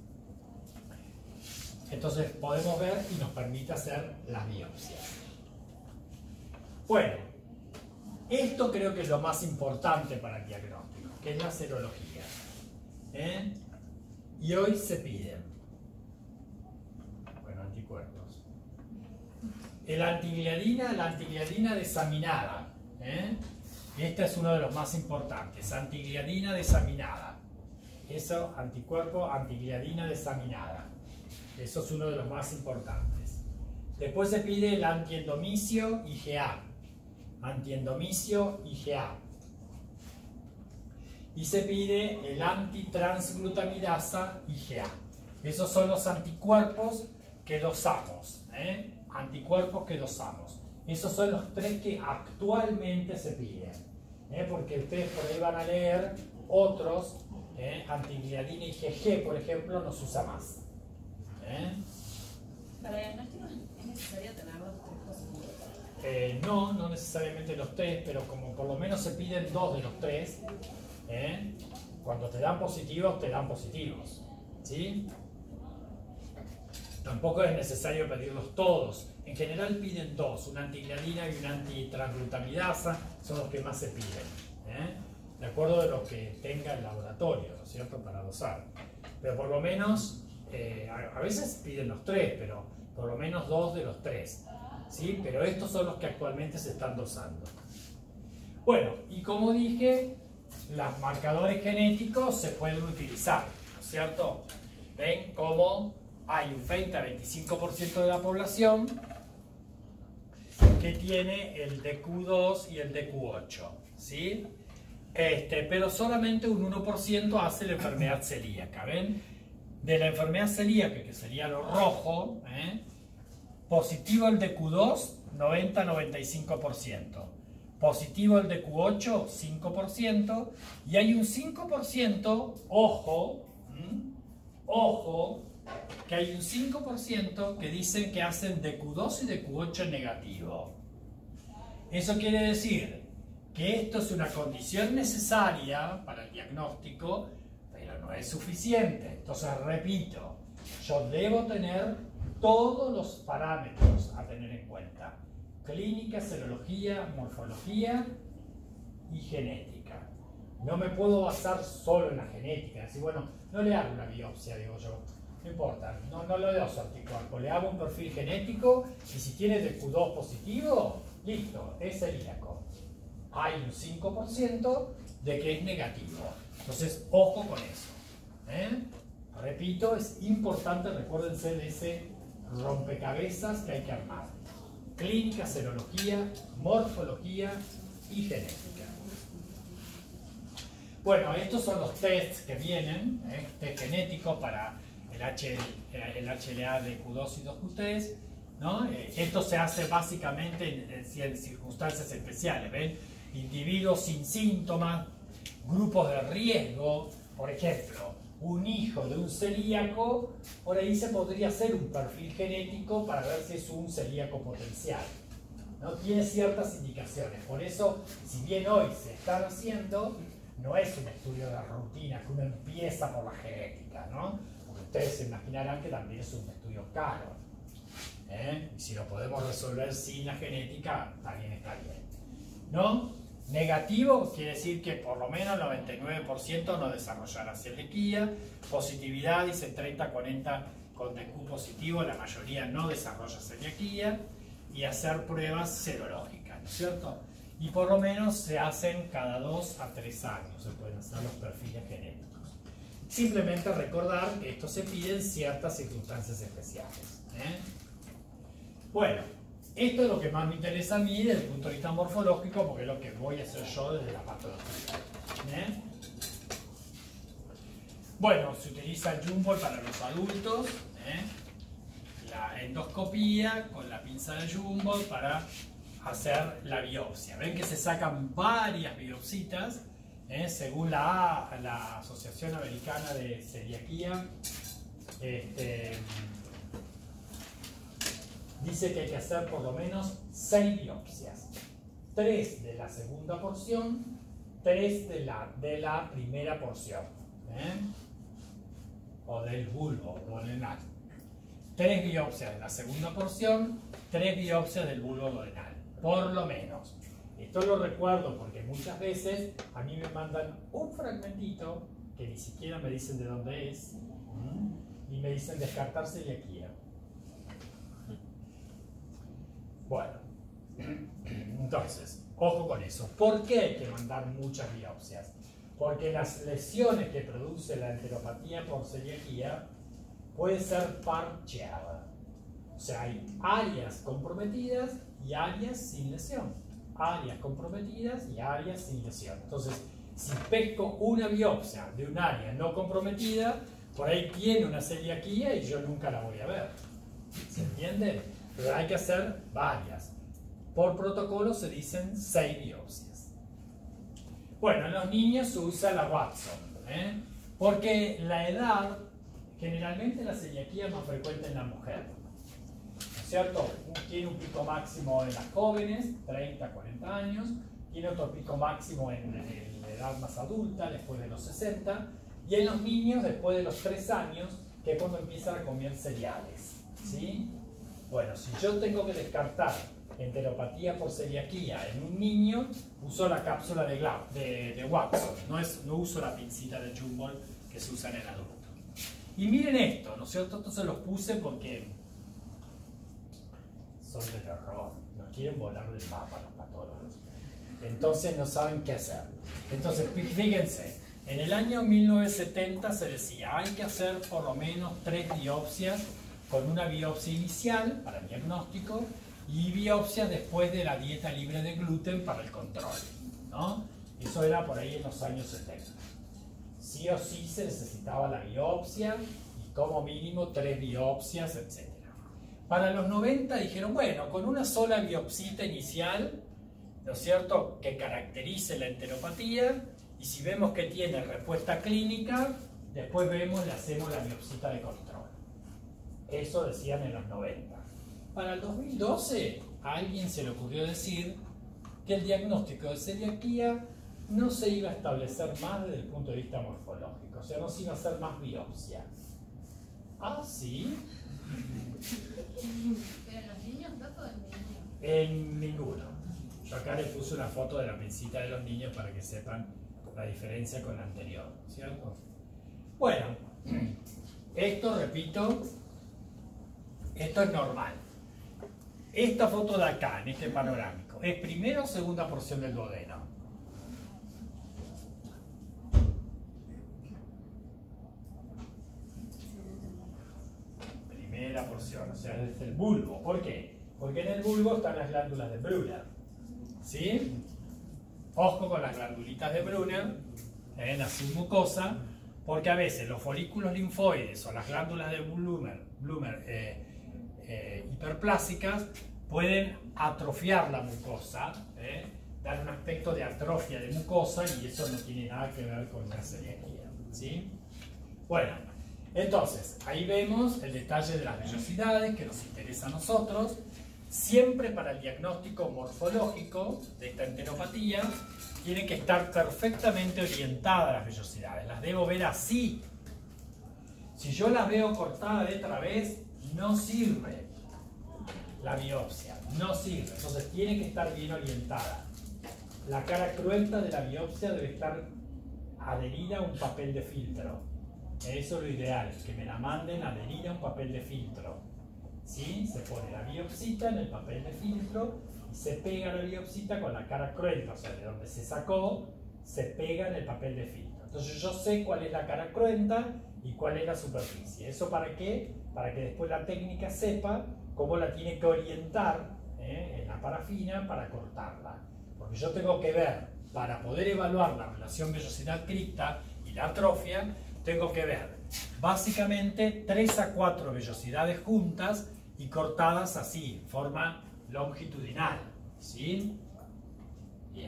Speaker 1: entonces podemos ver y nos permite hacer las biopsias. Bueno, esto creo que es lo más importante para el diagnóstico, que es la serología, ¿eh? Y hoy se piden, bueno, anticuerpos. El antigliadina, la antigliadina desaminada, ¿eh? Este es uno de los más importantes, antigliadina desaminada. Eso, anticuerpo antigliadina desaminada. Eso es uno de los más importantes. Después se pide el antiendomicio I G A. Antiendomicio I G A. Y se pide el antitransglutamidasa I G A. Esos son los anticuerpos que dosamos. ¿eh? Anticuerpos que dosamos. Esos son los tres que actualmente se piden. ¿eh? Porque ustedes por ahí van a leer otros. ¿eh? Antigliadina I G G, por ejemplo, no se usa más. ¿eh?
Speaker 6: Para el diagnóstico es necesario tener los tres positivos.
Speaker 1: Eh, no, no necesariamente los tres, pero como por lo menos se piden dos de los tres, ¿eh? Cuando te dan positivos, te dan positivos. ¿Sí? Tampoco es necesario pedirlos todos. En general piden dos, una antigliadina y una antitransglutamidasa, son los que más se piden. ¿eh? De acuerdo a lo que tenga el laboratorio, ¿no es cierto?, para dosar. Pero por lo menos, eh, a, a veces piden los tres, pero por lo menos dos de los tres. ¿sí? Pero estos son los que actualmente se están dosando. Bueno, y como dije, los marcadores genéticos se pueden utilizar, ¿no es cierto? Ven cómo hay un veinte a veinticinco por ciento de la población que tiene el D Q dos y el D Q ocho, ¿sí? Este, pero solamente un uno por ciento hace la enfermedad celíaca, ¿ven? De la enfermedad celíaca, que sería lo rojo, ¿eh? Positivo el D Q dos, noventa a noventa y cinco por ciento. Positivo el D Q ocho, cinco por ciento. Y hay un cinco por ciento, ojo, ¿m? ojo, que hay un cinco por ciento que dicen que hacen D Q dos y D Q ocho negativo. Eso quiere decir que esto es una condición necesaria para el diagnóstico, pero no es suficiente. Entonces, repito, yo debo tener todos los parámetros a tener en cuenta: clínica, serología, morfología y genética. No me puedo basar solo en la genética. Decir, bueno, no le hago una biopsia, digo yo. No importa, no, no le doy su anticuerpo. Le hago un perfil genético y si tiene D Q dos positivo, listo, es celíaco. Hay un cinco por ciento de que es negativo. Entonces, ojo con eso. ¿eh? Repito, es importante, recuérdense de ese rompecabezas que hay que armar: clínica, serología, morfología y genética. Bueno, estos son los tests que vienen, ¿eh? test genéticos para el, H, el H L A D Q dos y D Q tres, ¿no? Eh, esto se hace básicamente en, en circunstancias especiales, ¿ven? Individuos sin síntomas, grupos de riesgo, por ejemplo, un hijo de un celíaco, por ahí se podría hacer un perfil genético para ver si es un celíaco potencial. ¿no? Tiene ciertas indicaciones, por eso, si bien hoy se están haciendo, no es un estudio de rutina que uno empieza por la genética, ¿no? Porque ustedes se imaginarán que también es un estudio caro. ¿eh? Y si lo podemos resolver sin la genética, también está bien. ¿No? Negativo quiere decir que por lo menos el noventa y nueve por ciento no desarrollará celiaquía. Positividad, dice treinta a cuarenta con D Q positivo, la mayoría no desarrolla celiaquía. Y hacer pruebas serológicas, ¿no es cierto? Y por lo menos se hacen cada dos a tres años, se pueden hacer los perfiles genéticos. Simplemente recordar que esto se pide en ciertas circunstancias especiales. ¿eh? Bueno, esto es lo que más me interesa a mí desde el punto de vista morfológico, porque es lo que voy a hacer yo desde la patología. ¿eh? Bueno, se utiliza el Jumbo para los adultos, ¿eh? la endoscopía con la pinza de Jumbo para hacer la biopsia. Ven que se sacan varias biopsitas, ¿eh? según la, la Asociación Americana de Celiaquía. Este, dice que hay que hacer por lo menos seis biopsias. Tres de la segunda porción, tres de la, de la primera porción. ¿eh? O del bulbo duodenal. Tres biopsias de la segunda porción, tres biopsias del bulbo duodenal. Por lo menos. Esto lo recuerdo porque muchas veces a mí me mandan un fragmentito que ni siquiera me dicen de dónde es y me dicen descartar celiaquía. Bueno, entonces, ojo con eso. ¿Por qué hay que mandar muchas biopsias? Porque las lesiones que produce la enteropatía por celiaquía puede ser parcheada. O sea, hay áreas comprometidas y áreas sin lesión. Áreas comprometidas y áreas sin lesión. Entonces, si pesco una biopsia de un área no comprometida, por ahí tiene una celiaquía y yo nunca la voy a ver. ¿Se entiende? Pero hay que hacer varias. Por protocolo se dicen seis biopsias. Bueno, en los niños se usa la Watson, ¿eh? Porque la edad, generalmente la celiaquía es más frecuente en la mujer, ¿no es cierto? Tiene un pico máximo en las jóvenes, treinta, cuarenta años, tiene otro pico máximo en, en la edad más adulta, después de los sesenta, y en los niños después de los tres años, que es cuando empiezan a comer cereales, ¿sí? Bueno, si yo tengo que descartar enteropatía por celiaquía en un niño, uso la cápsula de, de, de Watson, no, es, no uso la pincita de Jumbo que se usa en el adulto. Y miren esto, ¿no es cierto? Esto se los puse porque son de terror, nos quieren volar del mapa los patólogos. Entonces no saben qué hacer. Entonces, fíjense, en el año mil novecientos setenta se decía, hay que hacer por lo menos tres biopsias, con una biopsia inicial para el diagnóstico y biopsia después de la dieta libre de gluten para el control, ¿no? Eso era por ahí en los años setenta. Sí o sí se necesitaba la biopsia y como mínimo tres biopsias, etcétera. Para los noventa dijeron, bueno, con una sola biopsita inicial, ¿no es cierto?, que caracterice la enteropatía, y si vemos que tiene respuesta clínica, después vemos, le hacemos la biopsita de control. Eso decían en los noventa. Para el dos mil doce, a alguien se le ocurrió decir que el diagnóstico de celiaquía no se iba a establecer más desde el punto de vista morfológico, o sea, no se iba a hacer más biopsia. ¿Ah, sí?
Speaker 3: ¿Pero en los niños, Doc, o en niños?
Speaker 1: En ninguno. Yo acá le puse una foto de la pincita de los niños para que sepan la diferencia con la anterior, ¿cierto? Bueno, esto, repito, esto es normal. Esta foto de acá, en este panorámico, ¿es primera o segunda porción del duodeno? Primera porción, o sea, desde el bulbo. ¿Por qué? Porque en el bulbo están las glándulas de Brunner, ¿sí? Ojo con las glandulitas de Brunner en la submucosa, porque a veces los folículos linfoides o las glándulas de Bloomer, Bloomer eh, eh, hiperplásicas pueden atrofiar la mucosa, eh, dar un aspecto de atrofia de mucosa, y eso no tiene nada que ver con la celiaquía, ¿sí? Bueno, entonces, ahí vemos el detalle de las vellosidades que nos interesa a nosotros. Siempre para el diagnóstico morfológico de esta enteropatía tienen que estar perfectamente orientadas las vellosidades. Las debo ver así. Si yo las veo cortadas de través, no sirve la biopsia, no sirve. Entonces tiene que estar bien orientada. La cara cruenta de la biopsia debe estar adherida a un papel de filtro. Eso es lo ideal, que me la manden adherida a un papel de filtro. ¿Sí? Se pone la biopsita en el papel de filtro y se pega la biopsita con la cara cruenta, o sea, de donde se sacó, se pega en el papel de filtro. Entonces yo sé cuál es la cara cruenta y cuál es la superficie. ¿Eso para qué? Para que después la técnica sepa cómo la tiene que orientar, ¿eh?, en la parafina para cortarla. Porque yo tengo que ver, para poder evaluar la relación vellosidad-cripta y la atrofia, tengo que ver básicamente tres a cuatro vellosidades juntas y cortadas así, en forma longitudinal, ¿sí? Bien.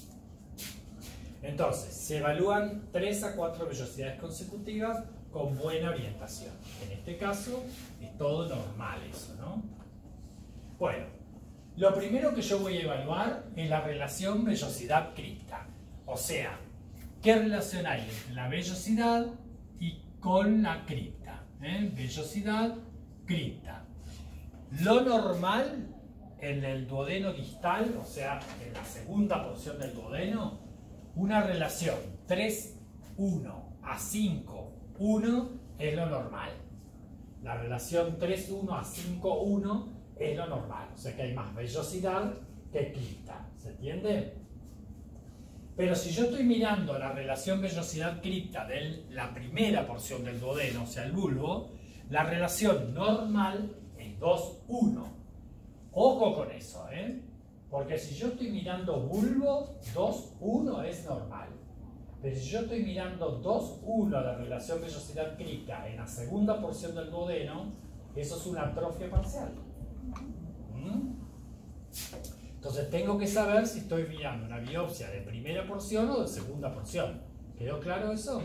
Speaker 1: Entonces, se evalúan tres a cuatro vellosidades consecutivas con buena orientación. En este caso, es todo normal eso, ¿no? Bueno, lo primero que yo voy a evaluar es la relación vellosidad-cripta. O sea, ¿qué relación hay entre la vellosidad y con la cripta? ¿Eh? Vellosidad, cripta. Lo normal en el duodeno distal, o sea, en la segunda porción del duodeno, una relación tres uno a cinco uno es lo normal. La relación tres uno a cinco uno es lo normal, o sea que hay más vellosidad que cripta. ¿Se entiende? Pero si yo estoy mirando la relación vellosidad-cripta de la primera porción del duodeno, o sea, el bulbo, la relación normal es dos uno. Ojo con eso, ¿eh? Porque si yo estoy mirando bulbo, dos uno es normal. Pero si yo estoy mirando dos uno la relación vellosidad-cripta en la segunda porción del duodeno, eso es una atrofia parcial. ¿Mm? Entonces tengo que saber si estoy mirando una biopsia de primera porción o de segunda porción. ¿Quedó claro eso?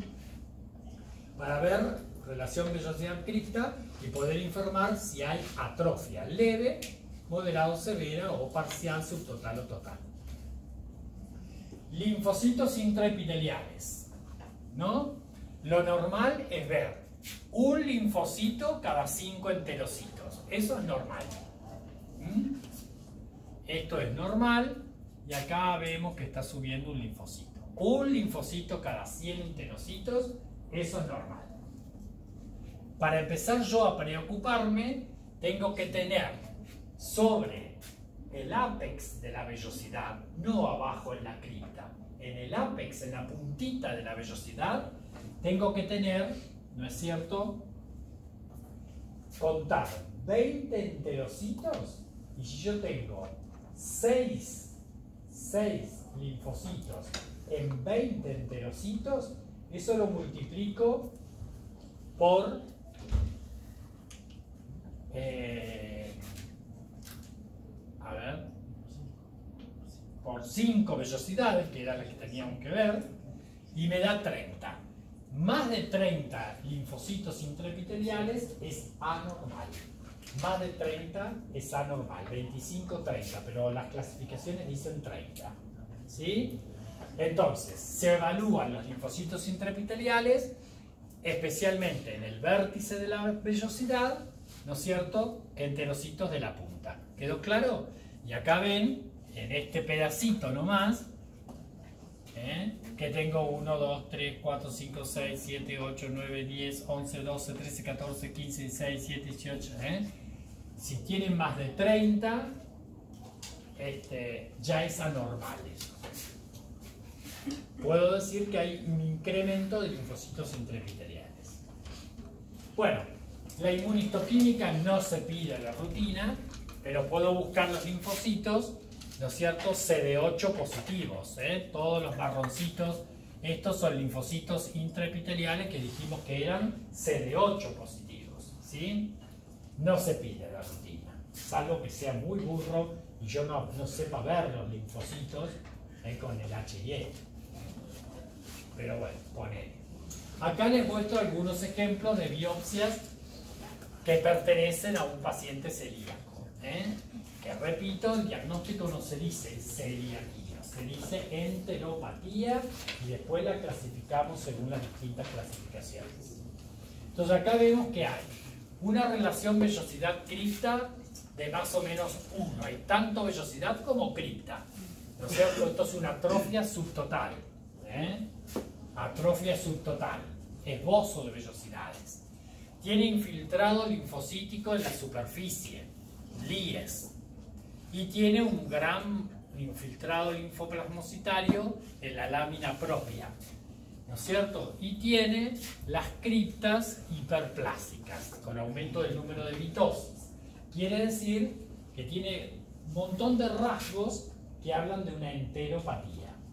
Speaker 1: Para ver relación vellosidad-cripta y poder informar si hay atrofia leve, moderado, severa o parcial, subtotal o total. Linfocitos intraepiteliales, ¿no? Lo normal es ver un linfocito cada cinco enterocitos. Eso es normal. ¿Mm? Esto es normal y acá vemos que está subiendo un linfocito. Un linfocito cada cien enterocitos, eso es normal. Para empezar yo a preocuparme, tengo que tener sobre el ápex de la vellosidad, no abajo en la cripta, en el ápex, en la puntita de la vellosidad, tengo que tener, ¿no es cierto?, contar veinte enterocitos, y si yo tengo seis linfocitos en veinte enterocitos, eso lo multiplico por eh, a ver por cinco vellosidades, que eran las que teníamos que ver, y me da treinta. Más de treinta linfocitos intraepiteliales es anormal. Más de treinta es anormal, veinticinco, treinta, pero las clasificaciones dicen treinta. ¿Sí? Entonces, se evalúan los linfocitos intraepiteliales, especialmente en el vértice de la vellosidad, ¿no es cierto?, enterocitos de la punta. ¿Quedó claro? Y acá ven, en este pedacito nomás, ¿eh?, que tengo uno, dos, tres, cuatro, cinco, seis, siete, ocho, nueve, diez, once, doce, trece, catorce, quince, dieciséis, diecisiete, dieciocho. ¿eh? Si tienen más de treinta, este, ya es anormal eso. Puedo decir que hay un incremento de linfocitos intraepiteliales. Bueno, la inmunistoquímica no se pide en la rutina, pero puedo buscar los linfocitos, ¿no es cierto?, C D ocho positivos, ¿eh? Todos los marroncitos, estos son linfocitos intraepiteliales que dijimos que eran C D ocho positivos, ¿sí? No se pide en la rutina, salvo que sea muy burro y yo no, no sepa ver los linfocitos, ¿eh?, con el H I E. Pero bueno, ponele. Acá les muestro algunos ejemplos de biopsias que pertenecen a un paciente celíaco, ¿eh? Que repito, el diagnóstico no se dice celiaquía, se dice enteropatía y después la clasificamos según las distintas clasificaciones. Entonces acá vemos que hay una relación vellosidad-cripta de más o menos uno. Hay tanto vellosidad como cripta, ¿no es cierto? Esto es una atrofia subtotal, ¿eh? Atrofia subtotal, esbozo de vellosidades. Tiene infiltrado linfocítico en la superficie, L I E S, y tiene un gran infiltrado linfoplasmocitario en la lámina propia, ¿no es cierto? Y tiene las criptas hiperplásicas, con aumento del número de mitosis. Quiere decir que tiene un montón de rasgos que hablan de una enteropatía.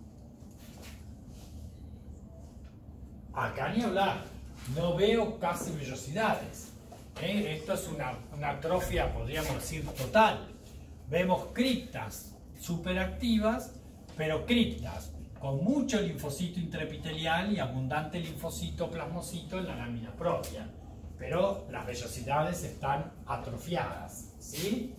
Speaker 1: Acá ni hablar, no veo casi vellosidades. ¿eh? Esto es una, una atrofia, podríamos decir, total. Vemos criptas superactivas, pero criptas con mucho linfocito intraepitelial y abundante linfocito plasmocito en la lámina propia. Pero las vellosidades están atrofiadas, ¿sí?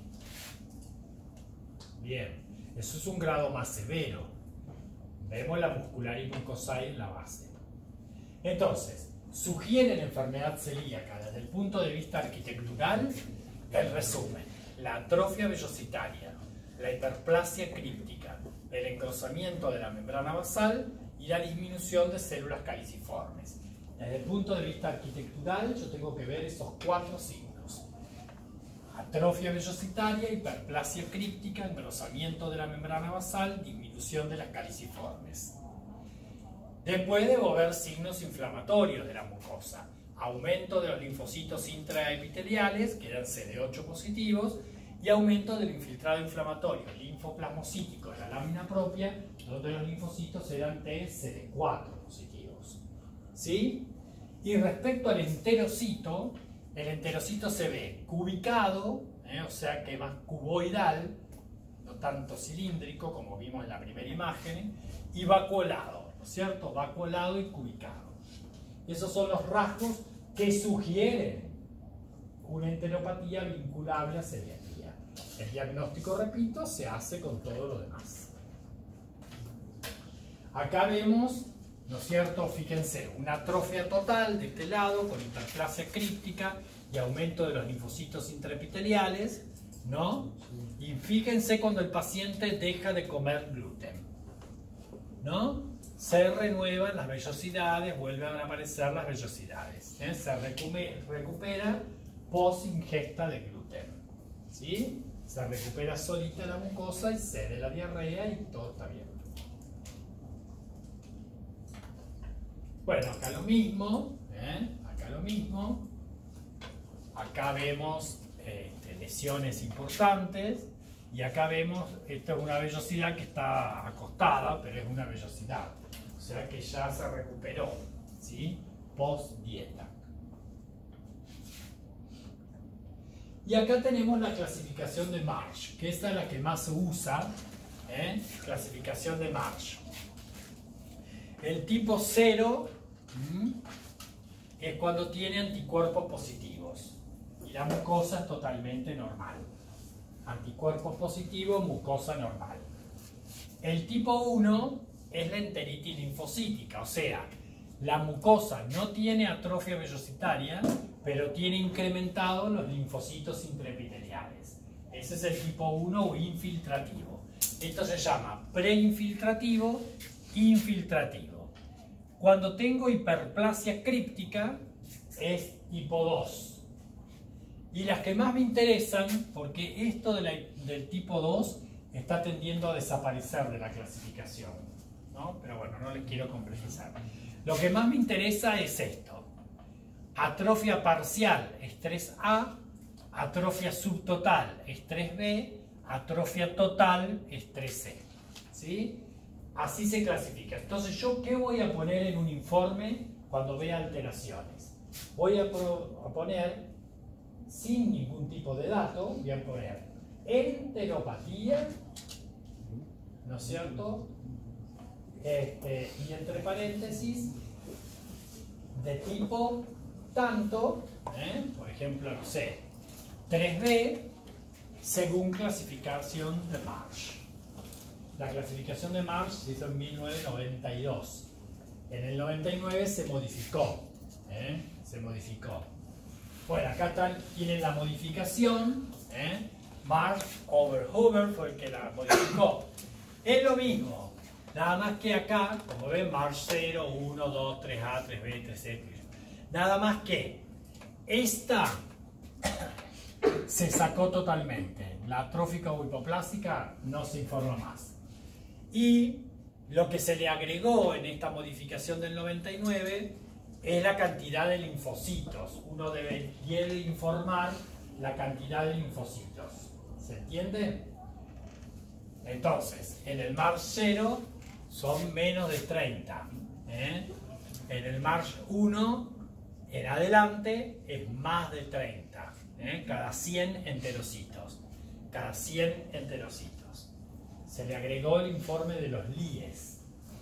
Speaker 1: Bien, eso es un grado más severo. Vemos la muscular y mucosae en la base. Entonces, sugieren enfermedad celíaca desde el punto de vista arquitectural el resumen: la atrofia vellositaria, la hiperplasia críptica, el engrosamiento de la membrana basal y la disminución de células caliciformes. Desde el punto de vista arquitectural, yo tengo que ver esos cuatro signos: atrofia vellositaria, hiperplasia críptica, engrosamiento de la membrana basal, disminución de las caliciformes. Después debo ver signos inflamatorios de la mucosa, aumento de los linfocitos intraepiteliales, que eran C D ocho positivos, y aumento del infiltrado inflamatorio linfoplasmocítico de la lámina propia, donde los linfocitos eran T C D cuatro positivos. ¿Sí? Y respecto al enterocito, el enterocito se ve cubicado, ¿eh? O sea que más cuboidal, no tanto cilíndrico como vimos en la primera imagen, y vacuolado, ¿no es cierto? Vacuolado y cubicado. Esos son los rasgos que sugieren una enteropatía vinculable a celiaquía. El diagnóstico, repito, se hace con todo lo demás. Acá vemos, ¿no es cierto? Fíjense, una atrofia total de este lado con hiperplasia críptica y aumento de los linfocitos intraepiteliales, ¿no? Y fíjense cuando el paciente deja de comer gluten, ¿no? Se renuevan las vellosidades, vuelven a aparecer las vellosidades, ¿eh? Se recupera, recupera post ingesta de gluten, ¿sí? Se recupera solita la mucosa y cede la diarrea y todo está bien. Bueno, acá lo mismo, ¿eh? Acá lo mismo. Acá vemos este, lesiones importantes y acá vemos, esta es una vellosidad que está acostada, pero es una vellosidad. O sea que ya se recuperó, ¿sí? Post dieta. Y acá tenemos la clasificación de Marsh, que esta es la que más se usa, ¿eh? Clasificación de Marsh. El tipo cero ¿m? es cuando tiene anticuerpos positivos y la mucosa es totalmente normal. Anticuerpos positivos, mucosa normal. El tipo uno es la enteritis linfocítica, o sea, la mucosa no tiene atrofia vellositaria, pero tiene incrementados los linfocitos intraepiteliales. Ese es el tipo uno o infiltrativo. Esto se llama preinfiltrativo, infiltrativo. Cuando tengo hiperplasia críptica es tipo dos. Y las que más me interesan, porque esto de la, del tipo dos está tendiendo a desaparecer de la clasificación, ¿no? Pero bueno, no les quiero complejizar. Lo que más me interesa es esto. Atrofia parcial es tres A, atrofia subtotal es tres B, atrofia total es tres C. ¿Sí? Así se clasifica. Entonces, ¿yo qué voy a poner en un informe cuando vea alteraciones? Voy a, a poner, sin ningún tipo de dato, voy a poner enteropatía, ¿no es cierto? Este, y entre paréntesis, de tipo tanto, ¿eh? Por ejemplo, no sé, tres B, según clasificación de Marsh. La clasificación de Marsh se hizo en mil novecientos noventa y dos. En el noventa y nueve se modificó, ¿eh? Se modificó. Bueno, acá están, tienen la modificación, ¿eh? Marsh over Hoover fue el que la modificó. Es lo mismo, nada más que acá, como ven, Marsh cero, uno, dos, tres A, tres B, tres C. Nada más que esta se sacó totalmente. La atrófica o hipoplástica no se informa más. Y lo que se le agregó en esta modificación del noventa y nueve es la cantidad de linfocitos. Uno debe, debe informar la cantidad de linfocitos. ¿Se entiende? Entonces, en el Marsh cero son menos de treinta. ¿eh? En el Marsh uno, en adelante, es más de treinta. ¿eh? Cada cien enterocitos. Cada cien enterocitos. Se le agregó el informe de los L I E S.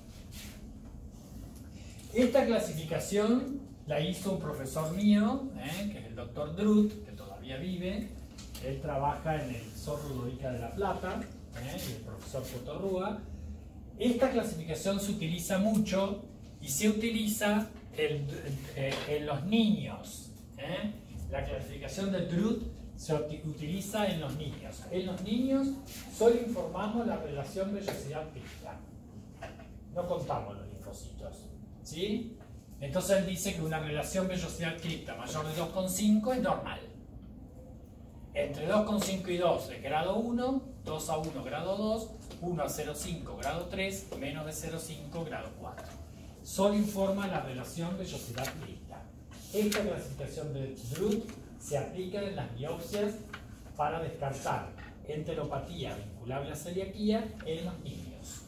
Speaker 1: Esta clasificación la hizo un profesor mío, ¿eh? que es el doctor Druth, que todavía vive. Él trabaja en el S O R Ludovica de La Plata, ¿eh? y el profesor Cotorrúa. Esta clasificación se utiliza mucho y se utiliza en, en, en los niños. ¿eh? La clasificación de Druth se utiliza en los niños. En los niños solo informamos la relación vellosidad-cripta. No contamos los linfocitos. ¿Sí? Entonces él dice que una relación vellosidad-cripta mayor de dos coma cinco es normal. entre dos coma cinco y dos es grado uno, dos a uno grado dos, uno a cero coma cinco grado tres, menos de cero coma cinco grado cuatro. Solo informa la relación vellosidad-crista. Esta clasificación de Drude se aplica en las biopsias para descartar enteropatía vinculable a celiaquía en los niños.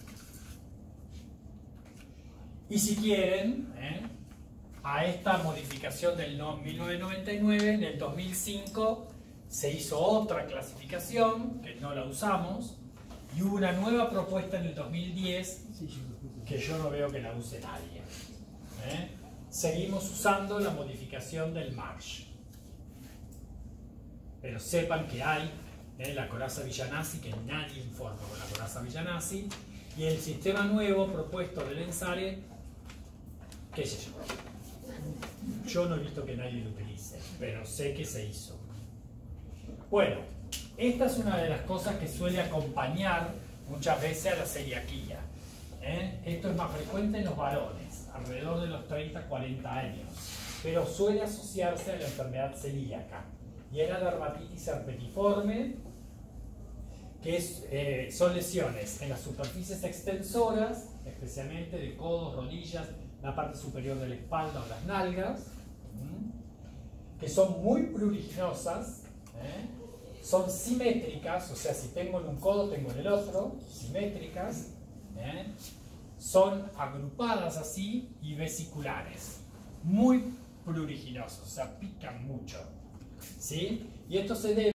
Speaker 1: Y si quieren, ¿eh? a esta modificación del mil novecientos noventa y nueve, en el dos mil cinco se hizo otra clasificación, que no la usamos, y hubo una nueva propuesta en el dos mil diez, que yo no veo que la use nadie. ¿eh? Seguimos usando la modificación del Marsh. Pero sepan que hay ¿eh? la coraza Villanasi, que nadie informa con la coraza Villanasi, y el sistema nuevo propuesto del Ensare, qué sé yo. Yo no he visto que nadie lo utilice, pero sé que se hizo. Bueno, esta es una de las cosas que suele acompañar muchas veces a la celiaquía. ¿eh? Esto es más frecuente en los varones, alrededor de los treinta a cuarenta años, pero suele asociarse a la enfermedad celíaca. Y es la dermatitis herpetiforme, que es, eh, son lesiones en las superficies extensoras, especialmente de codos, rodillas, la parte superior de la espalda o las nalgas, ¿m? que son muy pruriginosas, ¿eh? son simétricas, o sea, si tengo en un codo, tengo en el otro, simétricas, ¿eh? son agrupadas así y vesiculares, muy pruriginosas, o sea, pican mucho, ¿sí? Y esto se debe